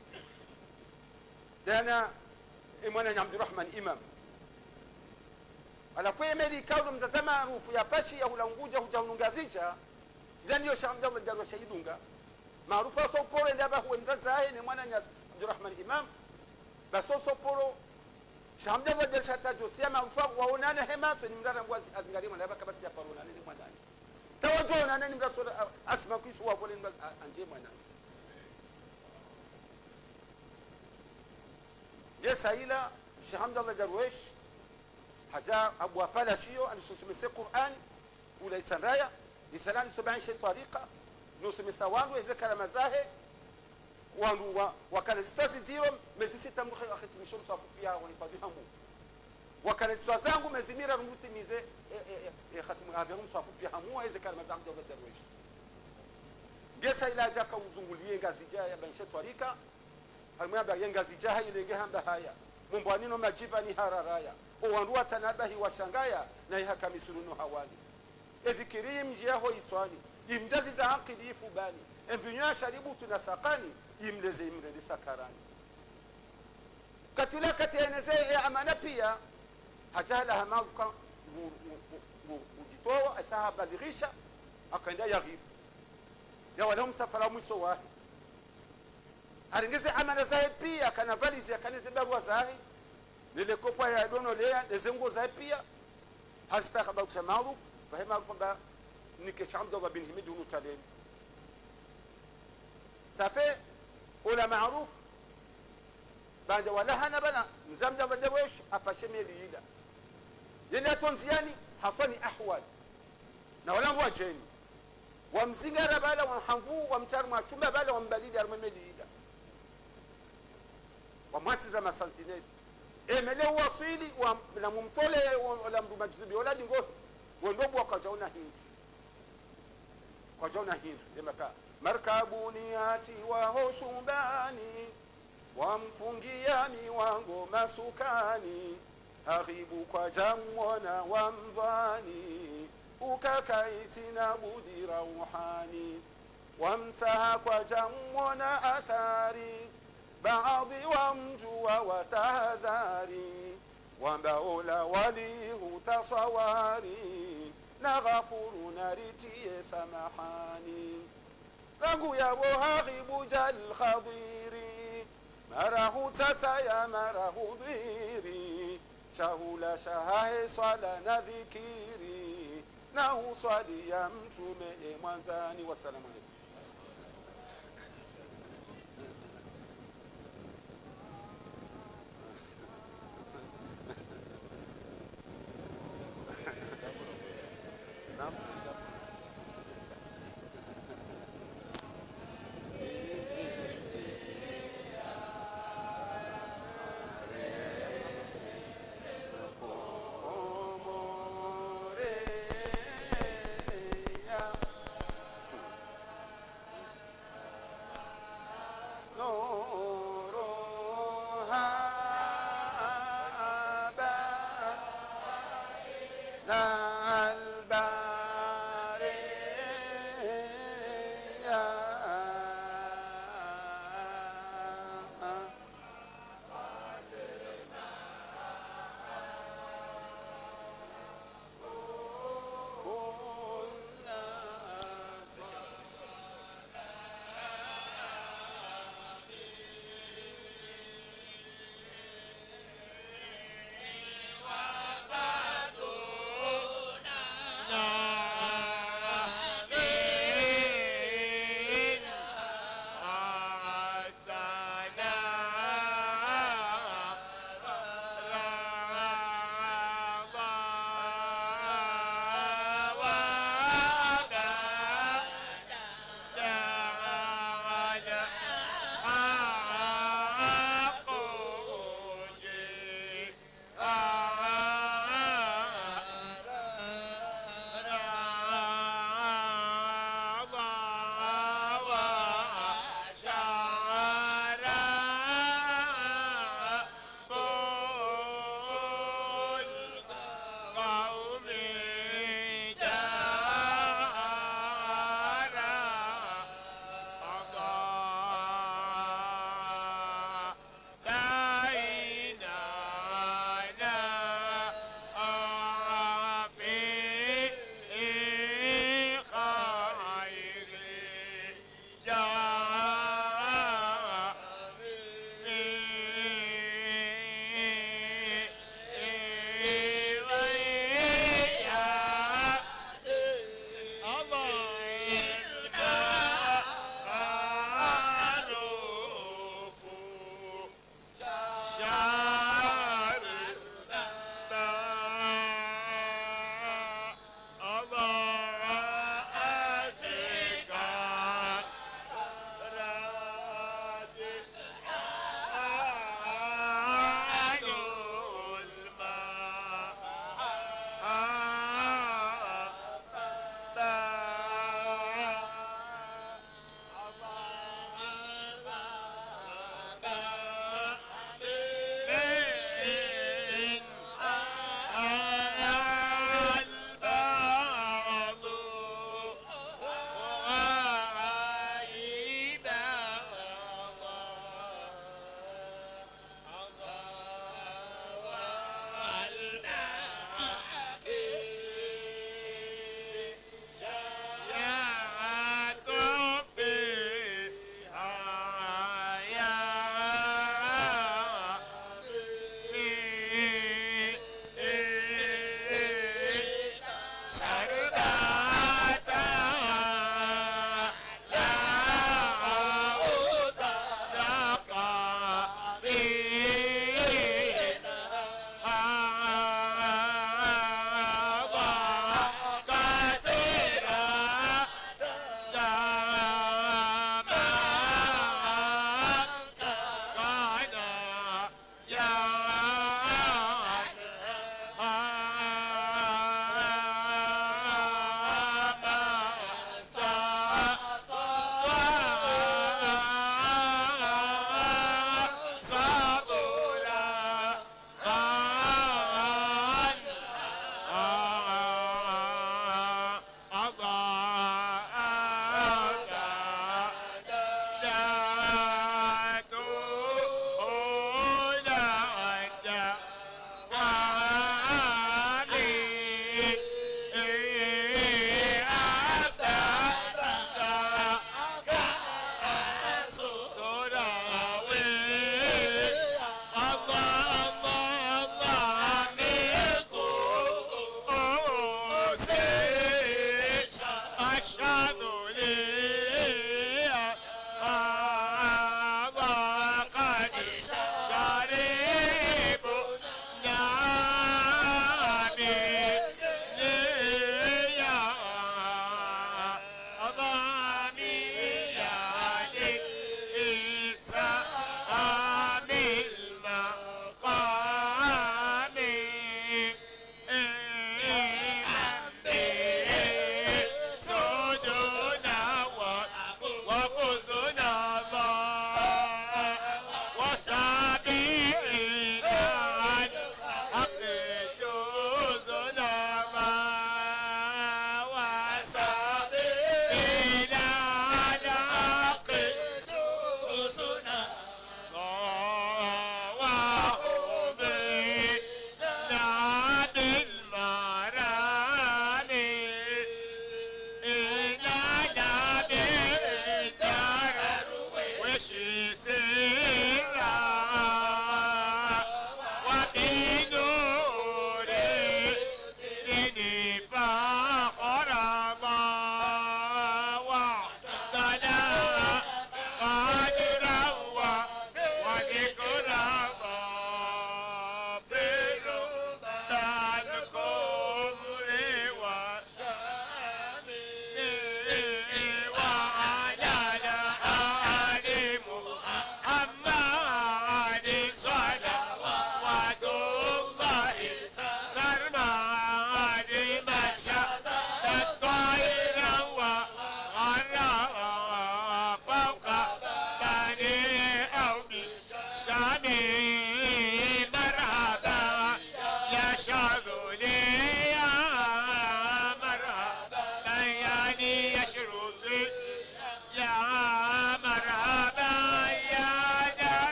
dana imwana Abdurrahman Imam alafu Amerika ule mzaza maarufu ya pashi ya ula nguja huja unungazija ndani yo Sheikh Abdallah Darwish shahidunga maarufu so pole ndaba huwa mzaza yeye ni mwana nyas Abdurrahman Imam baso so polo Sheikh Abdallah Darwish atajosia maarufu waonana hema ni mdara ngwazi azingalima ndaba kabati ya parona ni mwana tawajona nani mdato asma kuisu wa pole anje mwana yesa ila Sheikh Abdallah Darwish haja abu afala shio alisusumise Qur'an ula isanraya isalani sabini shay tariqa nusumisa wangu ezekala mazahe wangu wa wakala sitasi zero mezi sita mkhe akhitimisho msafu pia wanifadhi hamu wakala sitasi zangu mezimira rumutimize e khatimu abiru msafu pia hamu ezekala mazahe Abdallah Darwish yesa ila jaka uzungulie ngazija ya banisha tariqa almwamba yengazijaha ilenge hamba haya mumbwanino majiba ni hararaya owanduwa tanabahi washangaya na ihaka misurunu hawani edhikiri mjiaho itwani imjazi za aqili ifubani emvinywa sharibu tunasakani imleze imrede sakarani katula kateneze ya amana pia hajala hamavuka ujitoa asaha balirisha akaenda yaghib ya wala msafara mwiso wahi aringeze amana zae pia kana valizi akaneze barua zae nile kopa ya dono lea dezengo zae pia hastakabatu maruf fahe maruf ba nike Sheikh Abdallah bin Hamid unu talen safe ula maruf baada wala hana bana mzamja Darwish apashemeli ila yenda tonziani hasani ahwal na wala wajeni wamzingara bala wamhamvu wamchar machumba bala wambalidi armemeliida wamwatiza masantineti emele wasili wa na mumtole wala mdu majdubi wala dingo wondobu wakajauna hindu kajauna hindu demaka markabuni ati wa hoshumbani wamfungia miwango masukani aghibu kwa jamwana wamdhani ukakaisina budi rauhani wamtaha kwa jamwana athari baadhi wamjua watahadhari wambaola walihutasawari na ghafuru naritie samahani rangu yabo haghibu jal khadiri marahu tata ya marahu dhiri shahula shahahe swala na dhikiri na huswali ya mtume mwanzani. Wassalamu alaikum.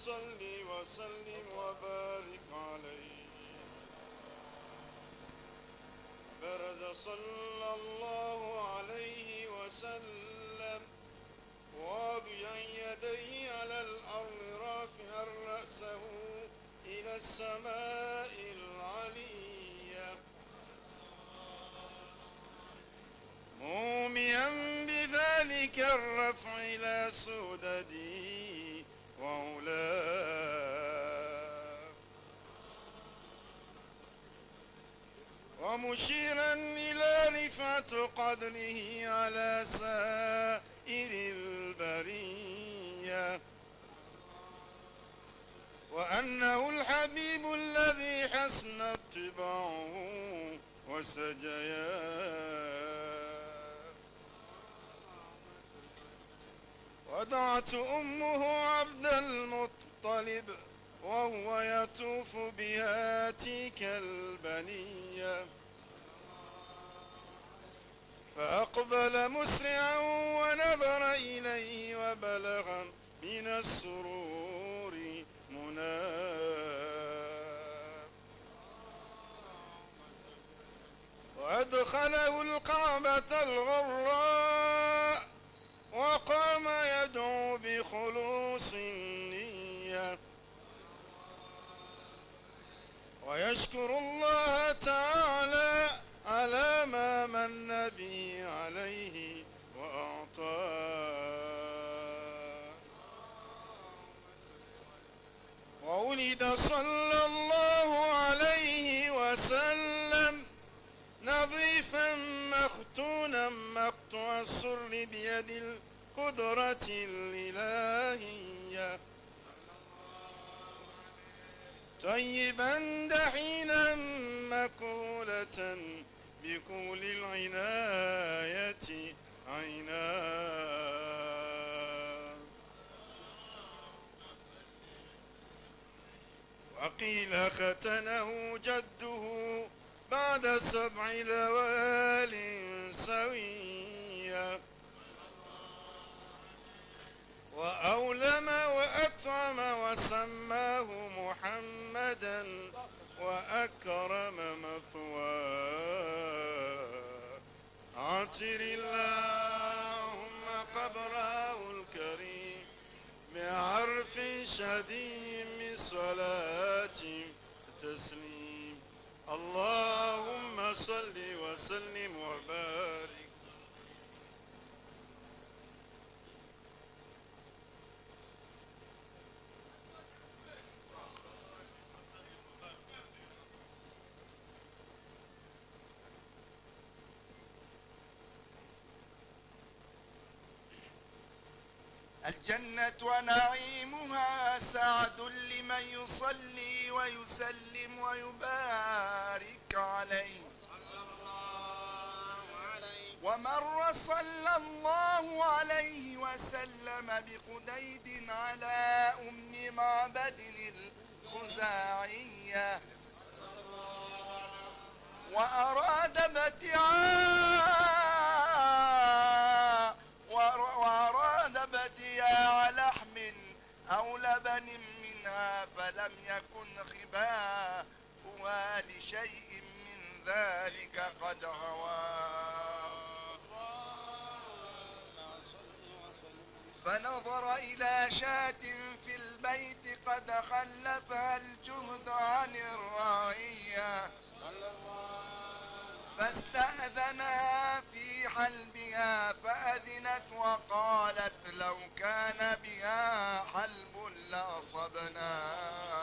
صل وسلم وبارك عليه. برز صلى الله عليه وسلم واضعا يديه على الأرض رافعا رأسه إلى السماء العليا موميا بذلك الرفع إلى سددي وعلاه ومشيرا إلى رفعة قدره على سائر البرية وأنه الحبيب الذي حسن اتباعه وسجياه. ودعت أمه عبد المطلب وهو يطوف بها تلك البنية فأقبل مسرعا ونظر إليه وبلغ من السرور مناه وأدخله الكعبة الغراء وقام يدعو بخلوص النية ويشكر الله تعالى على ما من به عليه وأعطاه. وولد صلى الله عليه وسلم نظيفا مختونا مقطوع السر بيد القدرة الإلهية طيبا دحينا مكولة بكل العناية عيناه. وقيل ختنه جده بعد سبع لوال سوية وأولم وأطعم وسماه محمدا وأكرم مثواه. عطر اللهم قبره الكريم بعرف شديد من صلاة تسليم. اللهم صل وسلم وبارك. الجنة ونعيمها سعد لمن يصلي ويسلم ويبارك عليه. ومر صلى الله عليه وسلم بقديد على أم معبد الخزاعية وأراد ابتياع وأراد ابتياع لحم أو لبن منها فلم يكن خباؤها لشيء من ذلك قد هوى. فنظر إلى شاة في البيت قد خلفها الجهد عن الرعية فاستأذنها في حلبها فأذنت وقالت لو كان بها حلب لأصبنا.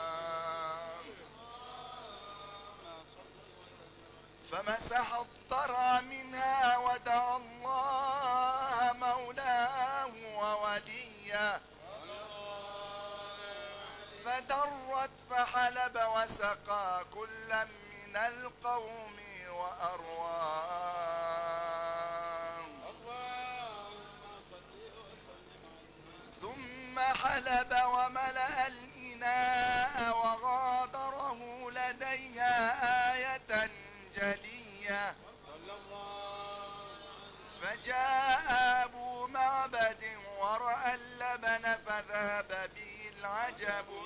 فمسح الضرع منها ودعا الله مولاه ووليه فدرت فحلب وسقى كلا من القوم وأرواه. ثم حلب وملأ الإناء وغادره لديها آية جلية فجاء أبو معبد ورأى اللبن فذهب به العجب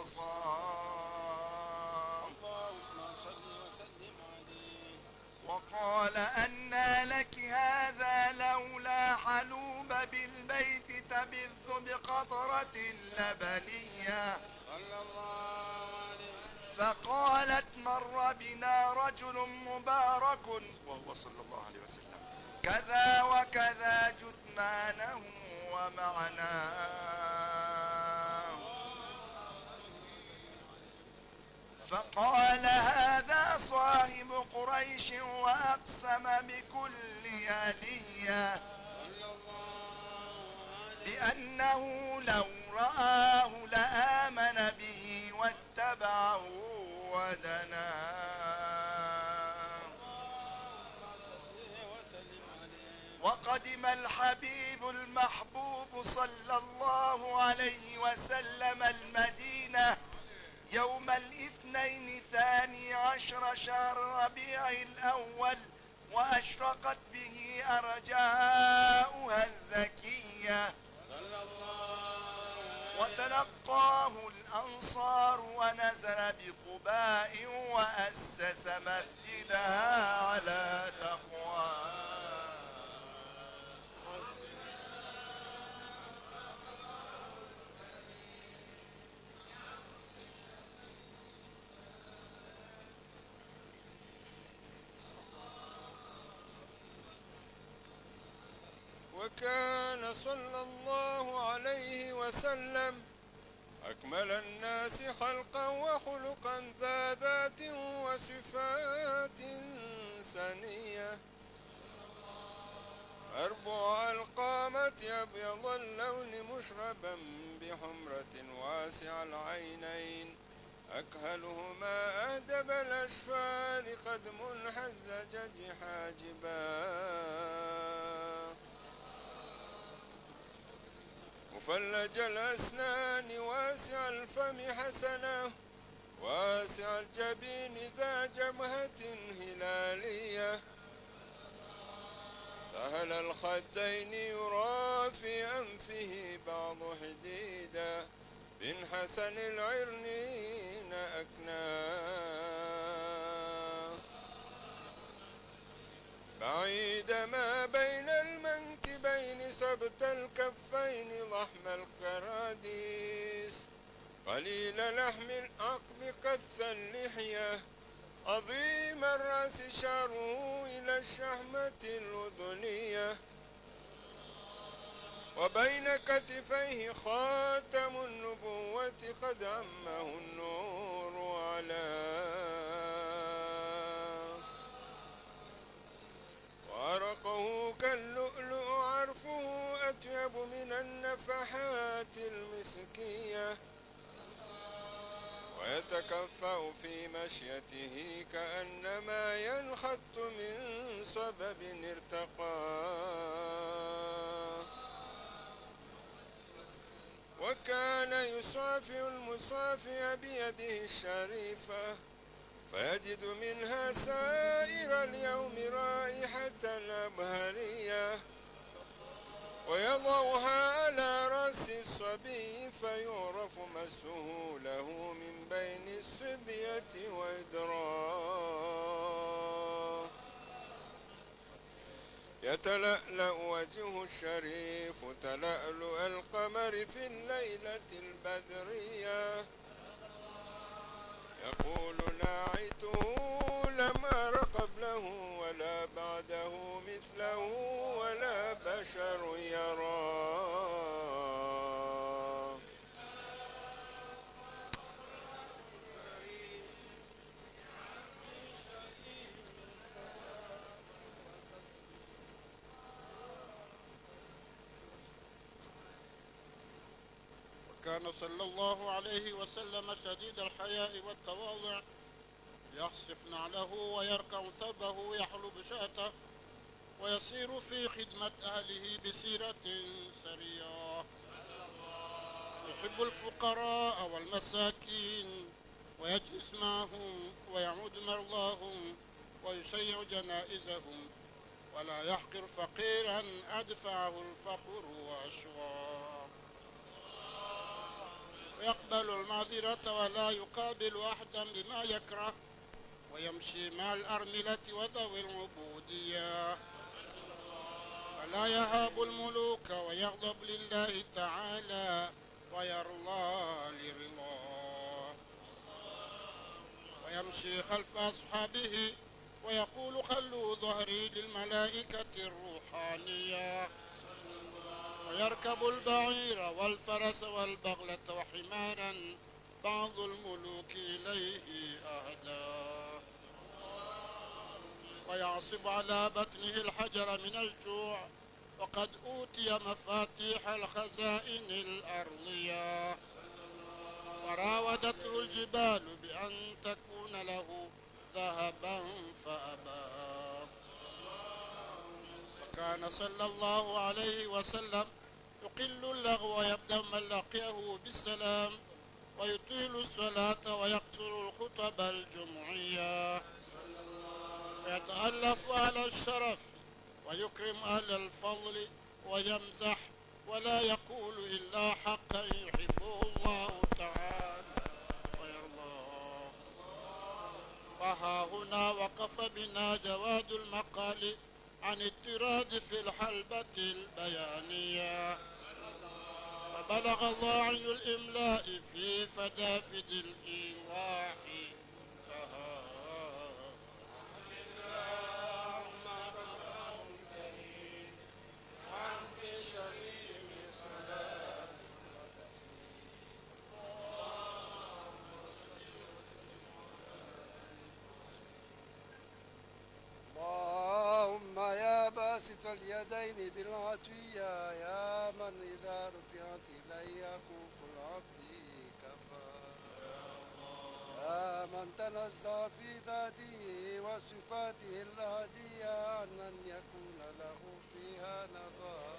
الخصام اللهم صل وسلم عليه. وقال أنى لك هذا لولا حلوب بالبيت تبث بقطرة لبنية صلى الله عليه. فقالت مر بنا رجل مبارك وهو صلى الله عليه وسلم كذا وكذا جثمانه ومعناه فقال هذا صاحب قريش وأقسم بكل آلية بأنه لو رآه لآمن به واتبعه ودناه. وقدم الحبيب المحبوب صلى الله عليه وسلم المدينة يوم الاثنين ثاني عشر شهر ربيع الأول وأشرقت به أرجاؤها الزكية وتلقاه الأنصار ونزل بقباء وأسس مسجدها على تقواه. وكان صلى الله عليه وسلم أكمل الناس خلقا وخلقا ذا ذات وصفات سنية أربع القامة أبيض اللون مشربا بحمرة واسع العينين أكهلهما أهدب الأشفار قد منحزج حاجبا مفلج الأسنان واسع الفم حسنة واسع الجبين ذا جبهة هلالية سهل الخدين يرى في أنفه بعض حديدا من حسن العرنين أكناه بعيد ما بين المنكبين سبت الكفين ضحم الكراديس قليل لحم العقب كث اللحية عظيم الرأس شعره إلى الشحمة الأذنية وبين كتفيه خاتم النبوة قد عمه النور علاه وعرقه كاللؤلؤ عرفه أطيب من النفحات المسكية ويتكفأ في مشيته كأنما ينخط من سبب ارتقاه وكان يصافي المصافي بيده الشريفة فيجد منها سائر اليوم رائحة أبهرية ويضعها على رأس الصبي فيعرف مسه له من بين الصبية وإدراه يتلألأ وجهه الشريف تلألؤ القمر في الليلة البدرية يقول ناعته لم أر قبله ولا بعده مثله ولا بشر يراه كان صلى الله عليه وسلم شديد الحياء والتواضع يخصف نعله ويركع ثوبه يحلب شاته ويسير في خدمة أهله بسيرة سرية يحب الفقراء والمساكين ويجلس معهم ويعود مرضاهم ويشيع جنائزهم ولا يحقر فقيرا أدفعه الفقر وأشواه ويقبل المعذرة ولا يقابل أحدا بما يكره، ويمشي مع الأرملة وذوي العبودية، ولا يهاب الملوك ويغضب لله تعالى ويرضى لرضاه، ويمشي خلف أصحابه ويقول خلوا ظهري للملائكة الروحانية، ويركب البعير والفرس والبغلة وحمارا بعض الملوك إليه أهدى، ويعصب على بطنه الحجر من الجوع وقد أوتي مفاتيح الخزائن الأرضية، وراودته الجبال بأن تكون له ذهبا فأبى، وكان صلى الله عليه وسلم يقل اللغو ويبدأ من لقيه بالسلام، ويطيل الصلاة ويقصر الخطب الجمعية، ويتألف أهل الشرف ويكرم أهل الفضل ويمزح ولا يقول إلا حقا يحبه الله تعالى ويرضاه. وها هنا وقف بنا جواد المقال عن الطراد في الحلبة البيانية، وبلغ ضاعن الإملاء في فدافد الإيواح انتهى. اللهم يا باسط اليدين بالعطية، يا من إذا رفعت إلي خوف العبد كفى، يا من تنزه في ذاته وصفاته الهادية عن أن يكون له فيها نظر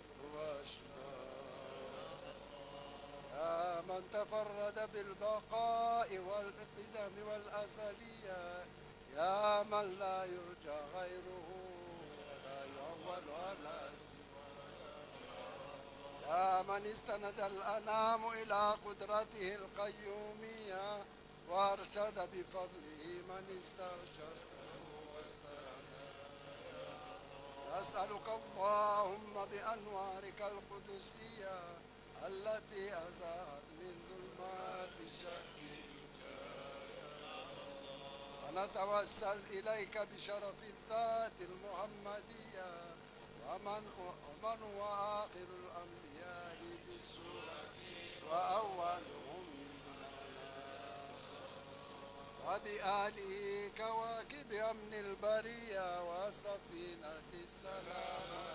وأشباه، يا من تفرد بالبقاء والقدم والأزلية، يا من لا يرجى غيره ولا يعول على سواه، يا من استند الأنام إلى قدرته القيومية وأرشد بفضله من استرشده واستهدى. أسألك اللهم بأنوارك القدسية التي أزاحت من ظلمات الشك، ونتوسل إليك بشرف الذات المحمدية ومن ومن هو آخر الأنبياء بالسورة وأولهم وبآله كواكب أمن البرية وسفينة السلامة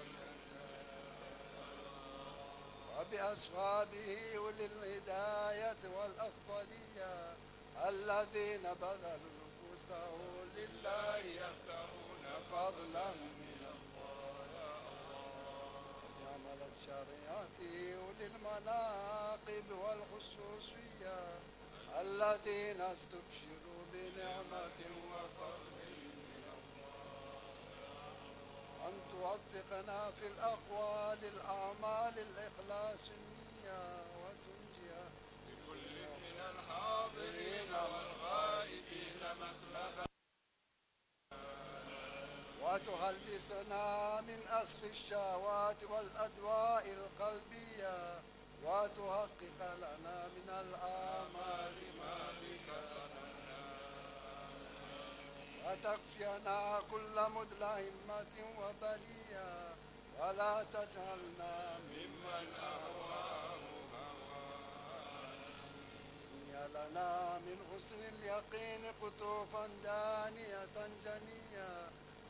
وبأصحابه أولي الهداية والأفضلية الذين بذلوا نفوسه لله يبتغون فضلا من الله، جملت شريعته أولي المناقب والخصوصية الذين استبشروا بنعمة وفضل من الله، أن توفقنا في الأقوال الأعمال الإخلاص النية وتنجي بكل من الحاضرين والغائبين مطلبا، وتخلصنا من أسر الشهوات والأدواء القلبية، وتحقق لنا من الآمال ما بك لنا، وتكفينا كل مدلهمة وبلية، ولا تجعلنا ممن أهواه هواه. إن لنا من حسن اليقين قطوفا دانية جنية،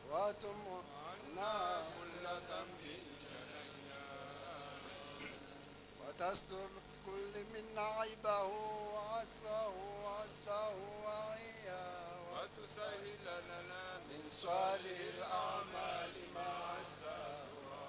وتمنع كل ذنب جنيا، وتستر كل منا عيبه وعسره وعجزه وعيه، وتسهل لنا من صالح الأعمال ما عساه.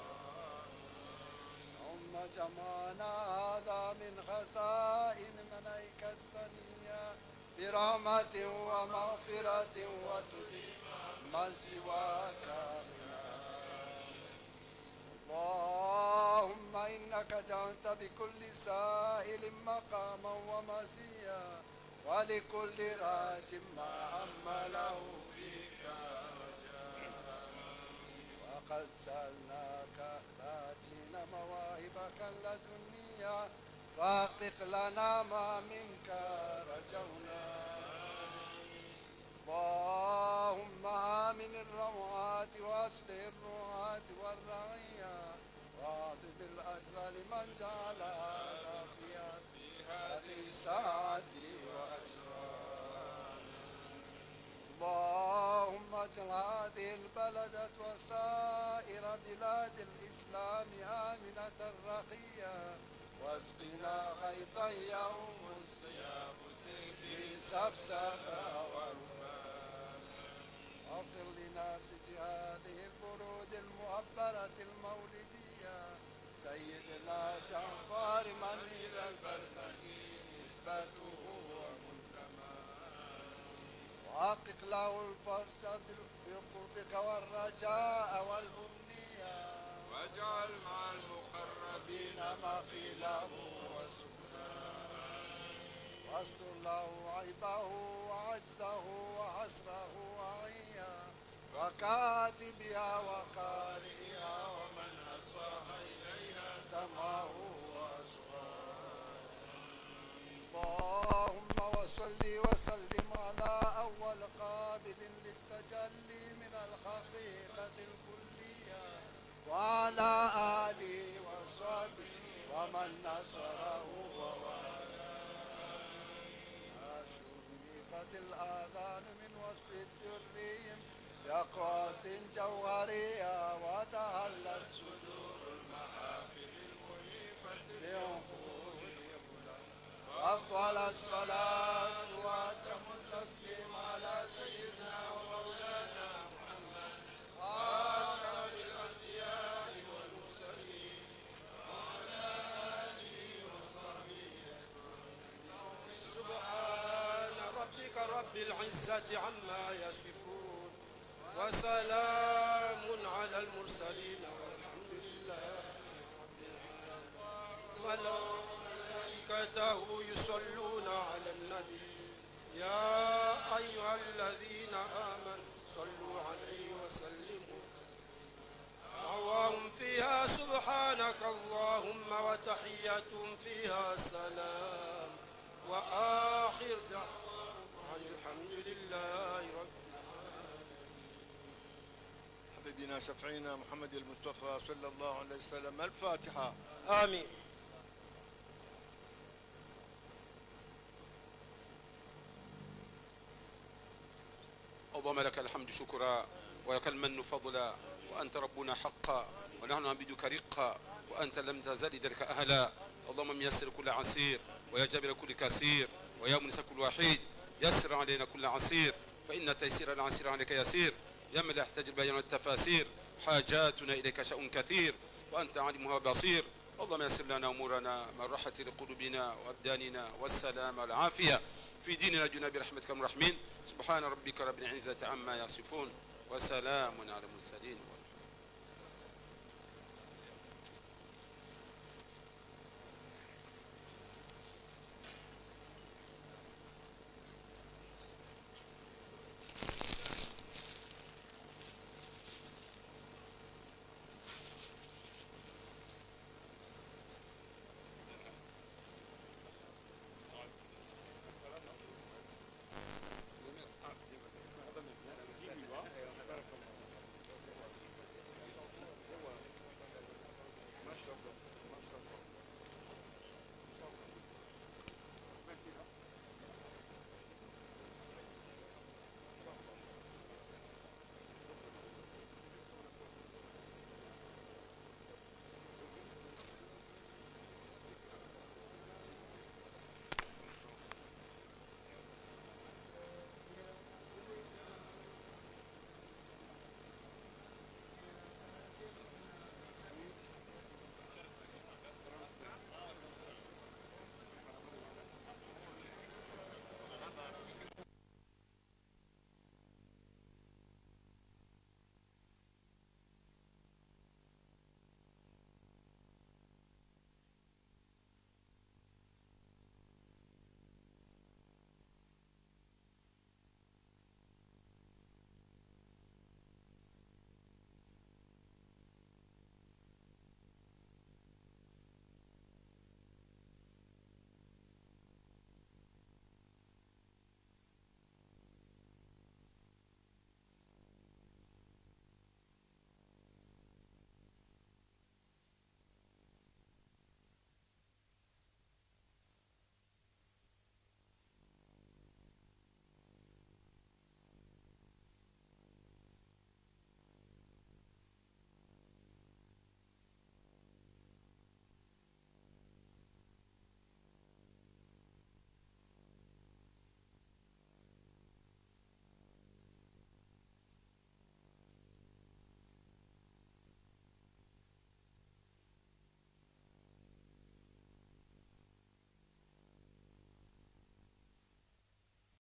ثم جمعنا هذا من خزائن منيك السنية برحمة ومغفرة وتديم من سواك منا. اللهم إنك جعلت بكل سائل مقاما ومزيا ولكل راج ما أمله فيك وقد سألناك راجين مواهبك اللدنية فاقق لنا ما منك رجونا اللهم آمن الروعات وأصلح الرعاة والرعية واعطي بالأجر لمن جعل عافية في هذه الساعة وأجرا اللهم اجعل هذه البلدة وسائر بلاد الإسلام آمنة رخية واسقنا غيثا يوم الصيام في سبسبة ورمان اغفر لناسج هذه البرود المعبرة المولدية سيدنا جعفر من إلى البرزخ نسبته ومنتمى وحقق له الفرج بقربك والرجاء والأمنية واجعل مع المقربين مقيله وسكنا واستر له عيبه وعجزه وحسره وعيا وكاتبها وقارئها ومن أسواها إليها سمعه وأسواه اللهم وصل وسلم على أول قابل للتجلي من الحقيقة الكلية وعلى آله وصحبه ومن نصره ووالاه شرفت الآذان من وصف الدري بأقوات جوهرية وتهلت صدور المحافل المنيفة بعقود أفضل الصلاة وأتم التسليم على سيدنا ومولانا محمد خاتم الأنبياء والمرسلين وعلى آله وصحبه أجمعين سبحان ربك رب العزة عما يصفون وسلام على المرسلين والحمد لله رب العالمين ملائكته يصلون على النبي يا أيها الذين آمنوا صلوا عليه وسلموا دعواهم فيها سبحانك اللهم وتحياتهم فيها سلام وآخر دعواهم عن الحمد لله رب العالمين. حبيبنا شفعينا محمد المصطفى صلى الله عليه وسلم. الفاتحة. آمين. اللهم لك الحمد شكرا ولك المن فضلا وأنت ربنا حقا ونحن عبيدك رقا وأنت لم تزل ذلك أهلا. اللهم ميسر كل عسير ويا جابر كل كثير ويا منس كل وحيد يسر علينا كل عسير فإن تيسير العسير عليك يسير يا من لا يحتاج البيان والتفاسير حاجاتنا إليك شأن كثير وأنت علمها بصير. اللهم يسر لنا أمورنا من راحة لقلوبنا وأبداننا والسلام والعافية في ديننا جنا برحمتك الرحمن. سبحان ربك رب العزة عما يصفون وسلام على المرسلين.